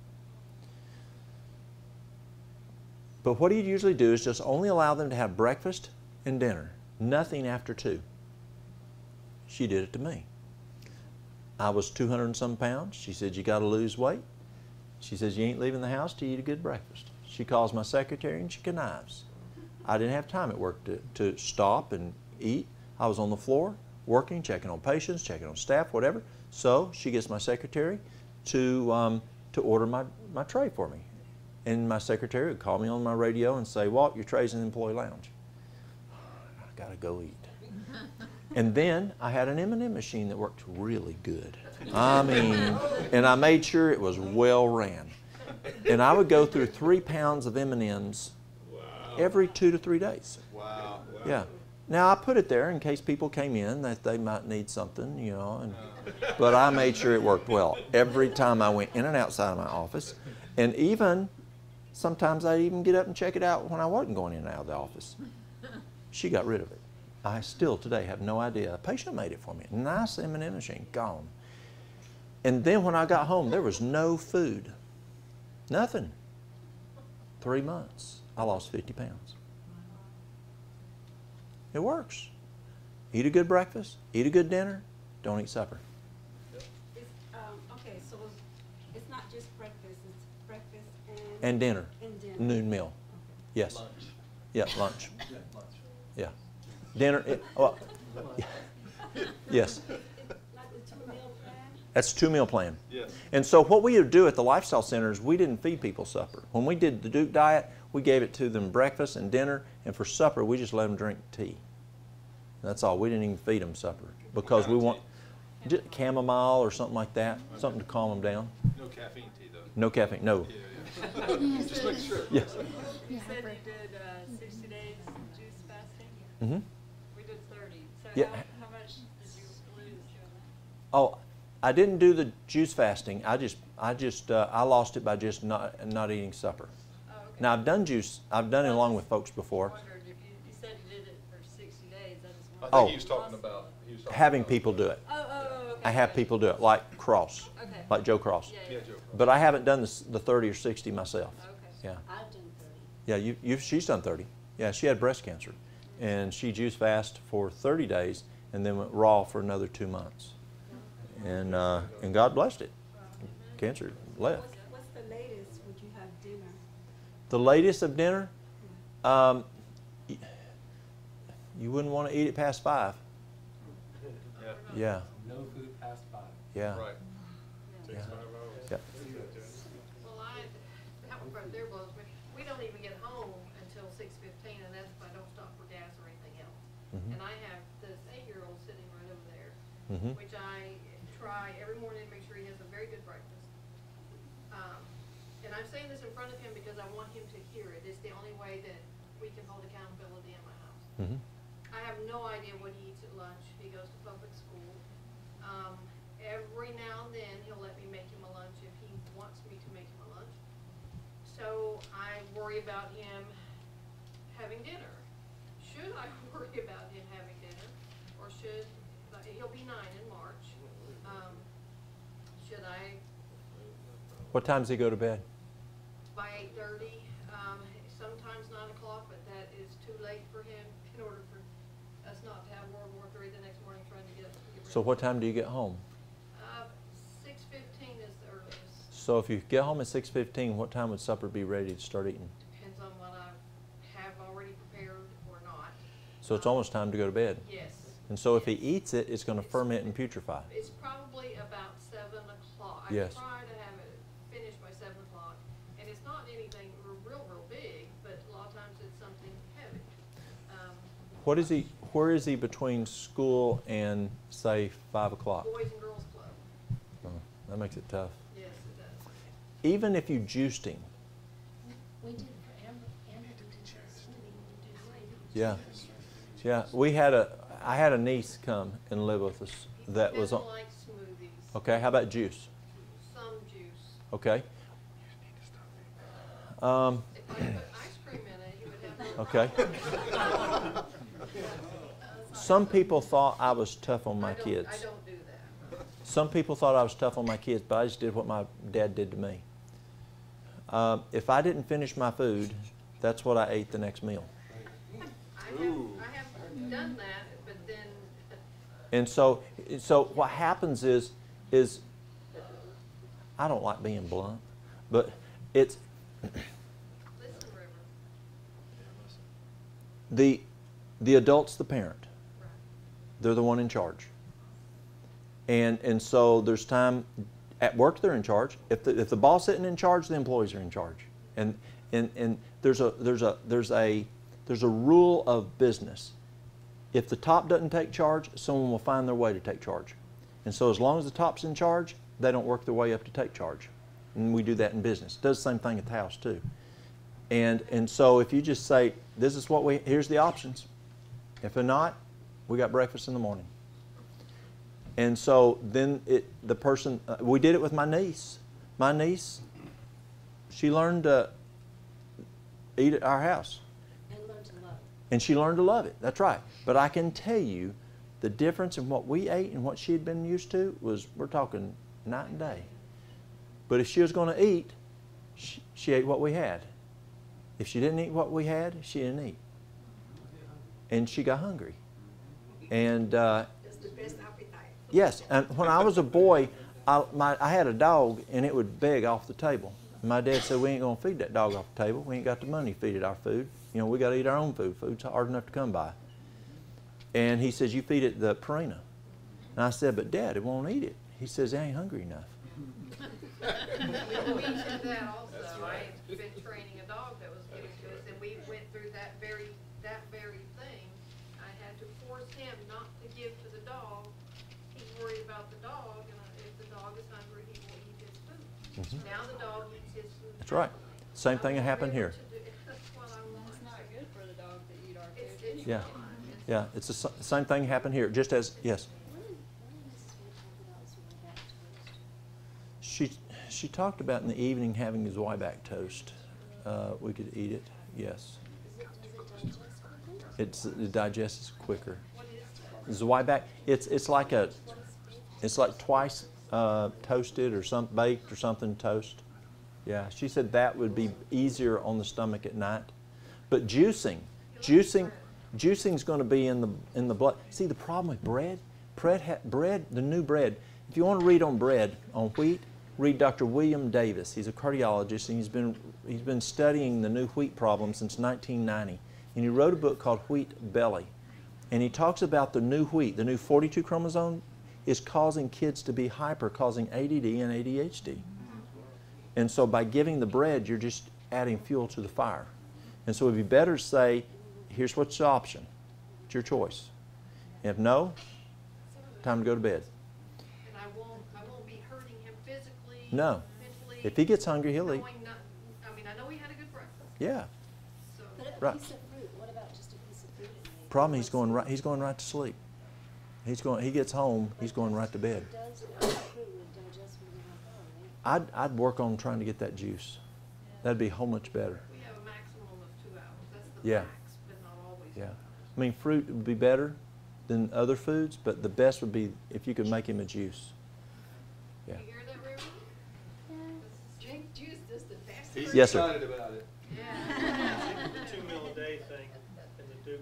Speaker 1: But what he'd usually do is just only allow them to have breakfast and dinner, nothing after 2. She did it to me. I was 200 and some pounds. She said, you got to lose weight. She says, you ain't leaving the house till you eat a good breakfast. She calls my secretary and she connives. I didn't have time at work to stop and eat. I was on the floor working, checking on patients, checking on staff, whatever. So she gets my secretary to order my tray for me. And my secretary would call me on my radio and say, Walt, your tray's in the employee lounge. I got to go eat. And then I had an M&M machine that worked really good. I mean, and I made sure it was well ran. And I would go through 3 pounds of M&Ms every 2 to 3 days.
Speaker 11: Wow.
Speaker 1: Yeah. Now I put it there in case people came in that they might need something, you know. But I made sure it worked well every time I went in and outside of my office. And even sometimes I'd even get up and check it out when I wasn't going in and out of the office. She got rid of it. I still today have no idea. A patient made it for me. Nice M&M machine, gone. And then when I got home, there was no food. Nothing. 3 months, I lost 50 pounds. It works. Eat a good breakfast, eat a good dinner, don't eat supper.
Speaker 12: Okay, so it's not just breakfast, it's breakfast
Speaker 1: And dinner.
Speaker 12: And dinner.
Speaker 1: Noon meal.
Speaker 12: Okay.
Speaker 1: Yes.
Speaker 11: Lunch.
Speaker 1: Yeah, lunch.
Speaker 11: Yeah, lunch.
Speaker 1: Yeah. Dinner. Yes.
Speaker 12: Like the 2-meal plan?
Speaker 1: That's a 2-meal plan.
Speaker 11: Yes.
Speaker 1: And so what we would do at the lifestyle centers, we didn't feed people supper. When we did the Duke diet, we gave it to them breakfast and dinner, and for supper, we just let them drink tea. That's all. We didn't even feed them supper because we want just chamomile or something like that, something to calm them down.
Speaker 11: No caffeine tea, though.
Speaker 1: No caffeine, no.
Speaker 11: Yeah, yeah. Just make sure.
Speaker 1: Yes.
Speaker 15: You said you did 60 days juice fasting?
Speaker 1: Mm-hmm.
Speaker 15: We did 30. So
Speaker 1: Yeah.
Speaker 15: how much did you lose doing that?
Speaker 1: Oh, I didn't do the juice fasting. I lost it by just not eating supper.
Speaker 15: Oh, okay.
Speaker 1: Now I've done juice. I've done it along with folks before.
Speaker 15: I wondered if you said you did it for 60 days. I just
Speaker 11: I
Speaker 15: wondered.
Speaker 11: think
Speaker 1: Oh.
Speaker 11: he was talking about
Speaker 1: Having people do it.
Speaker 15: Okay.
Speaker 1: I have people do it, like Cross,
Speaker 15: Okay.
Speaker 1: like Joe Cross.
Speaker 15: Yeah,
Speaker 11: Yeah,
Speaker 15: yeah.
Speaker 11: Joe.
Speaker 1: But I haven't done the 30 or 60 myself.
Speaker 15: Okay.
Speaker 1: Yeah.
Speaker 3: I've done 30.
Speaker 1: Yeah, she's done 30. Yeah, she had breast cancer. And she juice fasted for 30 days and then went raw for another 2 months. And God blessed it. Cancer left.
Speaker 12: What's the latest would you have dinner?
Speaker 1: The latest of dinner, you wouldn't want to eat it past 5. Yeah.
Speaker 14: No food past 5.
Speaker 1: Yeah.
Speaker 11: Right.
Speaker 10: Takes 5 hours.
Speaker 1: Yeah.
Speaker 8: Well, that one right there blows me. We don't even get home until 6:15, and that's if I don't stop for gas or anything else.
Speaker 1: Mhm.
Speaker 8: And I have this 8-year-old sitting right over there,
Speaker 1: Mhm.
Speaker 8: which I try every morning to make sure he has a very good breakfast. And I'm saying this in front of him because I want him to hear it. It's the only way that we can hold accountability in my house.
Speaker 1: Mhm.
Speaker 8: I have no idea what he eats at lunch. He goes to public school. Every now and then, he'll let me make him a lunch if he wants me to make him a lunch. So I worry about him having dinner. Should I worry about him having dinner? Or he'll be 9 in March. Should I,
Speaker 1: What time does he go to bed?
Speaker 8: by 8:30, sometimes 9 o'clock, but that is too late for him in order for us not to have World War III the next morning trying to get rid
Speaker 1: So
Speaker 8: of
Speaker 1: what time do you get home?
Speaker 8: 6:15 is the earliest.
Speaker 1: So if you get home at 6:15, what time would supper be ready to start eating?
Speaker 8: Depends on what I have already prepared or not.
Speaker 1: So it's almost time to go to bed.
Speaker 8: Yes.
Speaker 1: And so if he eats it, it's going to ferment and putrefy.
Speaker 8: It's probably about 7 o'clock.
Speaker 1: Yes.
Speaker 8: I try to have it finished by 7 o'clock. And it's not anything real big, but a lot of times it's something heavy.
Speaker 1: Where is he between school and, say, 5 o'clock?
Speaker 8: Boys and Girls Club.
Speaker 1: Oh, that makes it tough.
Speaker 8: Yes, it does.
Speaker 1: Even if you juiced him.
Speaker 3: We did for Amber did this, we do smoothies.
Speaker 1: Yeah. Yeah. I had a niece come and live with us that was on.
Speaker 8: Like smoothies.
Speaker 1: Okay, how about juice?
Speaker 8: Some juice.
Speaker 1: Okay.
Speaker 8: If I put ice cream in it, you would have
Speaker 1: Okay. Some people thought I was tough on my kids.
Speaker 8: I don't do that.
Speaker 1: Some people thought I was tough on my kids, but I just did what my dad did to me. If I didn't finish my food, that's what I ate the next meal.
Speaker 8: I have done that, but then.
Speaker 1: And so what happens is I don't like being blunt, but it's
Speaker 8: Listen,
Speaker 1: the adult's the parent. They're the one in charge. And so there's time at work they're in charge. If the boss isn't in charge, the employees are in charge. And there's a rule of business. If the top doesn't take charge, someone will find their way to take charge. And so as long as the top's in charge, they don't work their way up to take charge. And we do that in business. It does the same thing at the house too. And so if you just say, this is what here's the options. If they're not, we got breakfast in the morning. And so then the person, we did it with my niece. My niece, she learned to eat at our house.
Speaker 3: And learn to love it.
Speaker 1: And she learned to love it. That's right. But I can tell you the difference in what we ate and what she had been used to was, we're talking night and day. But if she was going to eat, she ate what we had. If she didn't eat what we had, she didn't eat. And she got hungry. And
Speaker 12: It's the best appetite.
Speaker 1: yes, and when I was a boy, I had a dog and it would beg off the table. And my dad said, we ain't going to feed that dog off the table. We ain't got the money to feed it our food. You know, we got to eat our own food. Food's hard enough to come by. And he says, you feed it the Purina. And I said, but Dad, it won't eat it. He says, it ain't hungry enough.
Speaker 8: We did that also. I've been training a dog that was given to us, and we went through that very thing. I had to force him not to give to the dog. He's worried about the dog, and if the dog is hungry, he will eat his food. Now the dog eats his food.
Speaker 1: That's right. Same thing happened here.
Speaker 8: That's what I want.
Speaker 15: It's not good for the dog to eat our food.
Speaker 8: It's
Speaker 1: Yeah.
Speaker 8: not.
Speaker 1: Yeah, it's the same thing happened here. Just as, yes.
Speaker 3: What did Mrs. Wood talk about was Zwieback toast?
Speaker 1: She talked about in the evening having his Zwieback toast. We could eat it, yes.
Speaker 3: Does it digest quickly?
Speaker 1: It digests quicker. Zwieback, it's like twice toasted or baked or something toast. Yeah, she said that would be easier on the stomach at night. But juicing's going to be in the blood. See, the problem with bread, the new bread. If you want to read on bread, on wheat, read Dr. William Davis. He's a cardiologist, and he's been studying the new wheat problem since 1990. And he wrote a book called Wheat Belly. And he talks about the new wheat, the new 42 chromosome, is causing kids to be hyper, causing ADD and ADHD. And so by giving the bread, you're just adding fuel to the fire. And so it would be better to say, here's what's the option. It's your choice. If no, time to go to bed.
Speaker 8: And I won't be hurting him physically.
Speaker 1: No.
Speaker 8: Mentally.
Speaker 1: If he gets hungry, he'll eat.
Speaker 8: I know he had a good breakfast.
Speaker 1: Yeah.
Speaker 8: So
Speaker 3: But a
Speaker 1: Right.
Speaker 3: piece of fruit, what about just a piece of fruit?
Speaker 1: Problem, he's going right to sleep. He gets home, he's going right to bed.
Speaker 3: It does, fruit would digest when you're not home, right?
Speaker 1: I'd work on trying to get that juice. That'd be a whole much better.
Speaker 8: we have a maximum of 2 hours. That's the
Speaker 1: Yeah.
Speaker 8: max, but not always.
Speaker 1: Yeah. I mean, fruit would be better than other foods, but the best would be if you could make him a juice. Yeah.
Speaker 8: You hear that, River? Drink juice is the best.
Speaker 11: He's
Speaker 1: Yes, sir.
Speaker 11: excited about it.
Speaker 8: Yeah.
Speaker 14: The 2 meal a day thing in the Duke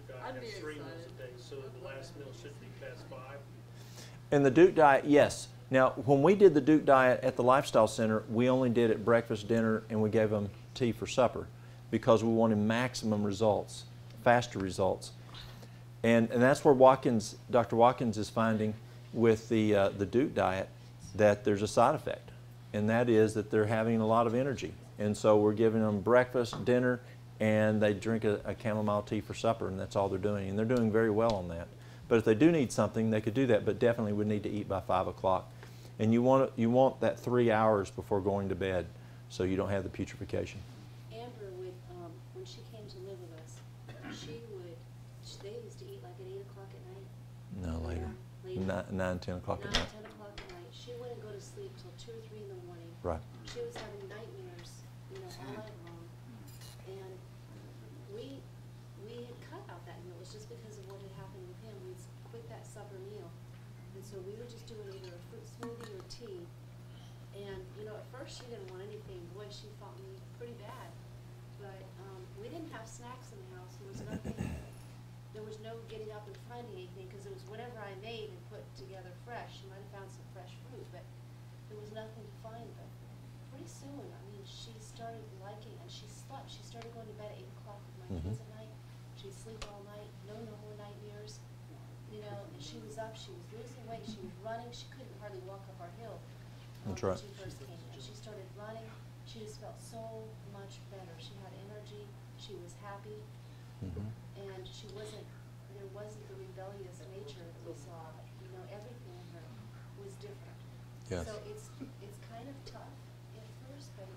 Speaker 14: diet
Speaker 15: I'd
Speaker 14: has
Speaker 15: be
Speaker 14: 3 meals
Speaker 15: excited.
Speaker 14: a day, so the last meal should be past 5.
Speaker 1: In the Duke diet, yes. Now, when we did the Duke diet at the Lifestyle Center, we only did it breakfast, dinner, and we gave them tea for supper because we wanted maximum results, faster results. And that's where Dr. Watkins is finding with the Duke diet that there's a side effect, and that is that they're having a lot of energy. And so we're giving them breakfast, dinner, and they drink a chamomile tea for supper, and that's all they're doing. And they're doing very well on that. But if they do need something, they could do that, but definitely would need to eat by 5 o'clock. And you want that 3 hours before going to bed so you don't have the putrefaction.
Speaker 3: Amber would, when she came to live with us, they used to eat like at 8 o'clock at night.
Speaker 1: No, later.
Speaker 3: Later.
Speaker 1: 9, 10 o'clock at
Speaker 3: 9,
Speaker 1: night.
Speaker 3: 10 o'clock at night. She wouldn't go to sleep till 2 or 3 in the morning.
Speaker 1: Right.
Speaker 3: She was having nightmares, all night long. And we had cut out that meal. It was just because of what had happened with him. We'd quit that supper meal. And so we would just do either a fruit smoothie or tea. And, at first she didn't want anything. Boy, she fought me pretty bad. But we didn't have snacks in the house. There was nothing. There was no getting up and finding anything because it was whatever I made and put together fresh. You might have found some fresh fruit, but there was nothing to find. But pretty soon, she started liking, and she slept. She started going to bed at 8 o'clock with my kids at night. She'd sleep all night, no more nightmares. And she was up, she was losing weight, she was running. She couldn't hardly walk up our hill
Speaker 1: That's right.
Speaker 3: when she first came in. She started running. She just felt so much better. She had energy. She was happy. And there wasn't the rebellious nature that we saw. Everything in her was different.
Speaker 1: Yes.
Speaker 3: So it's kind of tough at first, but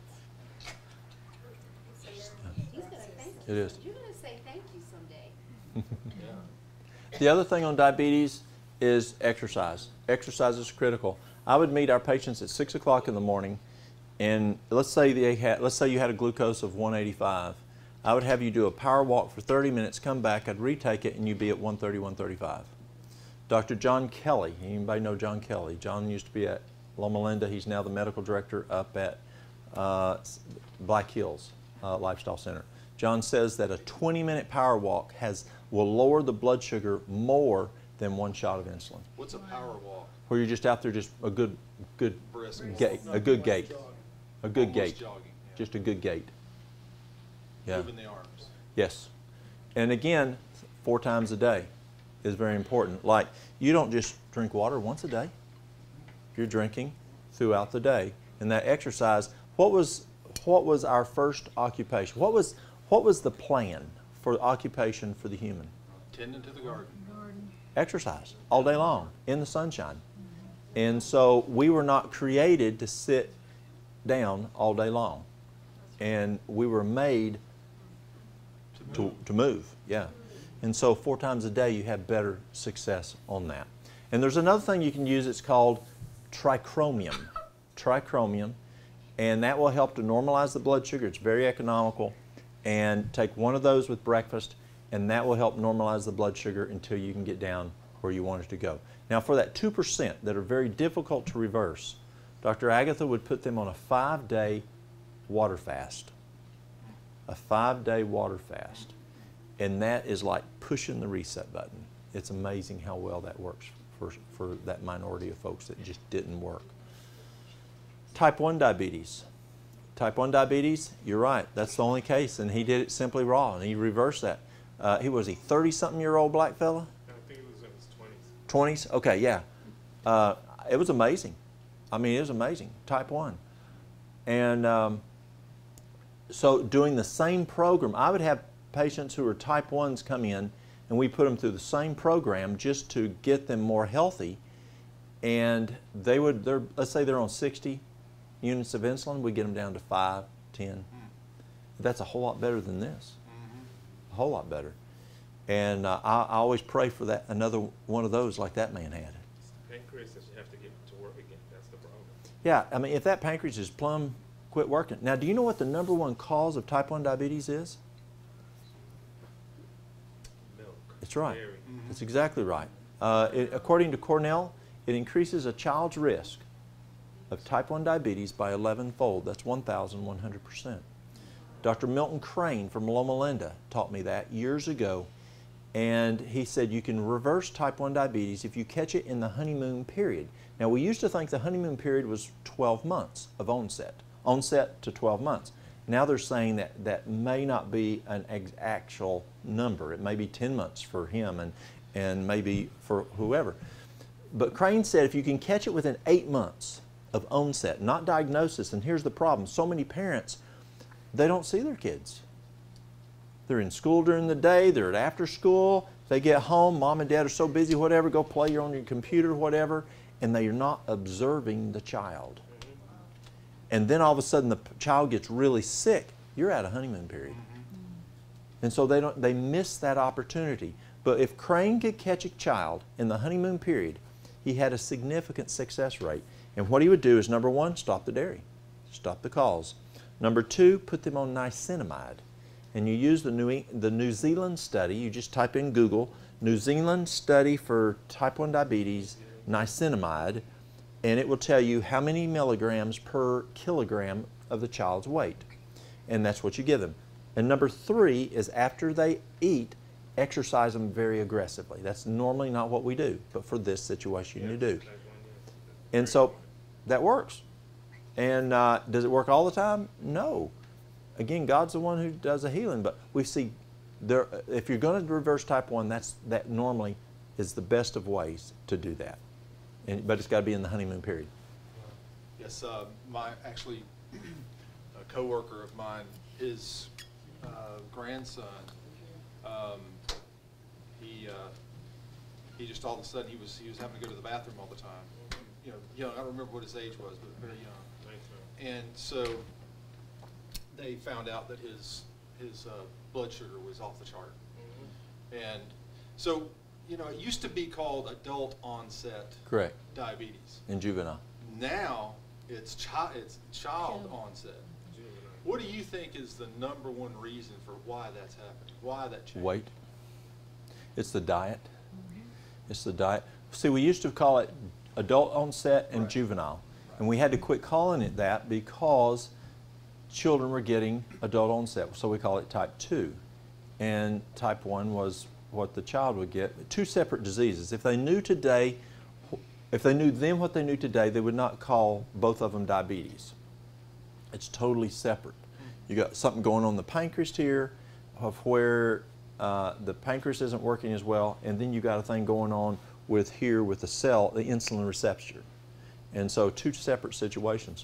Speaker 3: he's going to thank you.
Speaker 1: It is.
Speaker 3: You're going to say thank you someday.
Speaker 1: The other thing on diabetes is exercise. Exercise is critical. I would meet our patients at 6 o'clock in the morning, and let's say you had a glucose of 185. I would have you do a power walk for 30 minutes, come back, I'd retake it, and you'd be at 130, 135. Dr. John Kelly, anybody know John Kelly? John used to be at Loma Linda. He's now the medical director up at Black Hills Lifestyle Center. John says that a 20-minute power walk will lower the blood sugar more than 1 shot of insulin.
Speaker 11: What's a power walk?
Speaker 1: Where you're just out there, just a good
Speaker 11: Brisk.
Speaker 1: gait, a good gait, a good
Speaker 11: Almost
Speaker 1: gait,
Speaker 11: jogging, yeah.
Speaker 1: just a good gait. Yeah.
Speaker 11: Moving the arms.
Speaker 1: Yes. And again, 4 times a day is very important. Like, you don't just drink water once a day. You're drinking throughout the day. And that exercise, what was our first occupation? What was the plan for occupation for the human?
Speaker 11: Tending to the garden.
Speaker 1: Exercise all day long in the sunshine. And so we were not created to sit down all day long. And we were made to move, yeah. And so 4 times a day you have better success on that. And there's another thing you can use, it's called trichromium. Trichromium, and that will help to normalize the blood sugar. It's very economical. And take 1 of those with breakfast, and that will help normalize the blood sugar until you can get down where you want it to go. Now for that 2% that are very difficult to reverse, Dr. Agatha would put them on a 5-day water fast. A 5-day water fast. And that is like pushing the reset button. It's amazing how well that works for that minority of folks that just didn't work. Type 1 diabetes. Type 1 diabetes, you're right, that's the only case, and he did it simply raw, and he reversed that. He was a 30-something-year-old black fella?
Speaker 10: I think it was in his 20s.
Speaker 1: 20s? Okay, yeah. It was amazing. I mean, it was amazing. Type 1. And so doing the same program, I would have patients who are type 1s come in, and we put them through the same program just to get them more healthy. And let's say they're on 60 units of insulin, we get them down to 5, 10. That's a whole lot better than this. A whole lot better. And I always pray for that, another one of those like that man had.
Speaker 10: Pancreas that you have to get to work again. That's the problem.
Speaker 1: Yeah, I mean, if that pancreas is plumb quit working. Now, do you know what the #1 cause of type 1 diabetes is?
Speaker 10: Milk.
Speaker 1: That's right.
Speaker 10: Dairy.
Speaker 1: That's exactly right. According to Cornell, it increases a child's risk of type 1 diabetes by 11-fold. That's 1,100%. Dr. Milton Crane from Loma Linda taught me that years ago, And he said you can reverse type 1 diabetes if you catch it in the honeymoon period. Now, we used to think the honeymoon period was 12 months of onset to 12 months. Now they're saying that that may not be an actual number. It may be 10 months for him and maybe for whoever. But Crane said if you can catch it within 8 months of onset, not diagnosis, and here's the problem. So many parents, they don't see their kids. They're in school during the day, they're at after school, they get home, mom and dad are so busy, whatever, go play on your computer, whatever, and they are not observing the child. And then all of a sudden the child gets really sick. You're at a honeymoon period. And so they miss that opportunity. But if Crane could catch a child in the honeymoon period, he had a significant success rate. And what he would do is, number one, stop the dairy, stop the cause. Number two, put them on niacinamide. And you use the New Zealand study, you just type in Google, New Zealand study for type 1 diabetes, niacinamide, and it will tell you how many milligrams per kilogram of the child's weight. And that's what you give them. And number three is after they eat, exercise them very aggressively. That's normally not what we do, but for this situation you do. And so that works. And does it work all the time? No. Again, God's the one who does the healing, but we see there, if you're going to reverse type 1, that normally is the best of ways to do that. But it's got to be in the honeymoon period.
Speaker 11: Yes, actually, a coworker of mine, his grandson, he just all of a sudden he was having to go to the bathroom all the time. You know, young. I don't remember what his age was, but very young. And so they found out that his blood sugar was off the chart. And so, you know, it used to be called adult onset
Speaker 1: Correct.
Speaker 11: Diabetes.
Speaker 1: And juvenile.
Speaker 11: Now it's child onset. What do you think is the number one reason for why that's happening? Why that change?
Speaker 1: Weight. It's the diet. It's the diet. See, we used to call it adult onset and juvenile. And we had to quit calling it that because children were getting adult onset. So we call it type 2. And type 1 was what the child would get. Two separate diseases. If they knew then what they knew today, they would not call both of them diabetes. It's totally separate. You got something going on in the pancreas here of where the pancreas isn't working as well, and then you got a thing going on with here with the cell, the insulin receptor. And so two separate situations.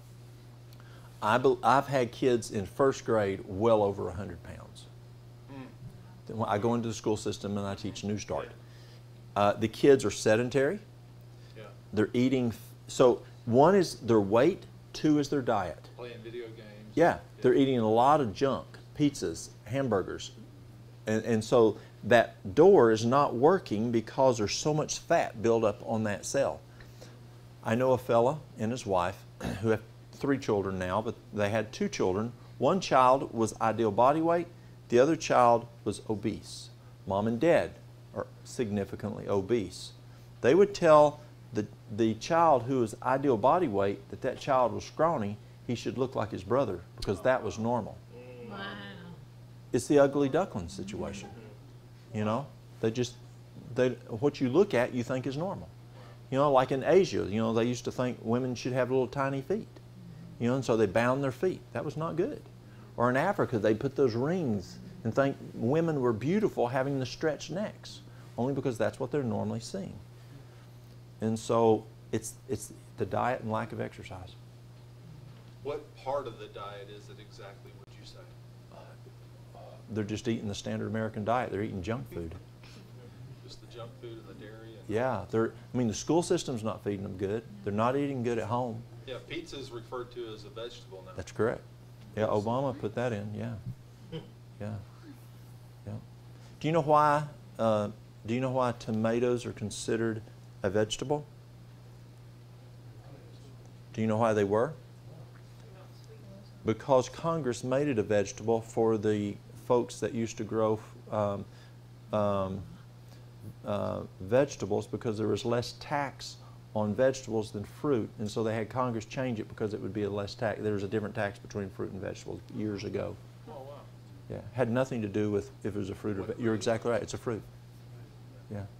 Speaker 1: I've had kids in first grade well over 100 pounds. I go into the school system and I teach New Start. The kids are sedentary. They're eating, so one is their weight, two is their diet.
Speaker 11: Playing video games.
Speaker 1: Yeah, they're eating a lot of junk, pizzas, hamburgers. And so that door is not working because there's so much fat built up on that cell. I know a fella and his wife who have 3 children now, but they had 2 children. One child was ideal body weight, the other child was obese. Mom and dad are significantly obese. They would tell the child who was ideal body weight that child was scrawny, he should look like his brother because that was normal.
Speaker 6: Wow.
Speaker 1: It's the ugly duckling situation. You know, what you look at you think is normal. You know, like in Asia, you know, they used to think women should have little tiny feet. You know, and so they bound their feet. That was not good. Or in Africa, they put those rings and think women were beautiful having the stretched necks, only because that's what they're normally seeing. And so it's the diet and lack of exercise.
Speaker 11: What part of the diet is it exactly, would you say?
Speaker 1: They're just eating the standard American diet. They're eating junk food.
Speaker 11: Just the junk food and the dairy?
Speaker 1: Yeah, I mean, the school system's not feeding them good. They're not eating good at home.
Speaker 11: Yeah, pizza is referred to as a vegetable now.
Speaker 1: That's correct. Yeah, Obama put that in. Yeah, yeah, yeah. Do you know why? Do you know why tomatoes are considered a vegetable? Do you know why they were? Because Congress made it a vegetable for the folks that used to grow vegetables because there was less tax on vegetables than fruit, and so they had Congress change it because it would be a less tax. There was a different tax between fruit and vegetables years ago.
Speaker 11: Oh, wow.
Speaker 1: Yeah, had nothing to do with if it was a fruit or you're exactly right. It's a fruit. Yeah.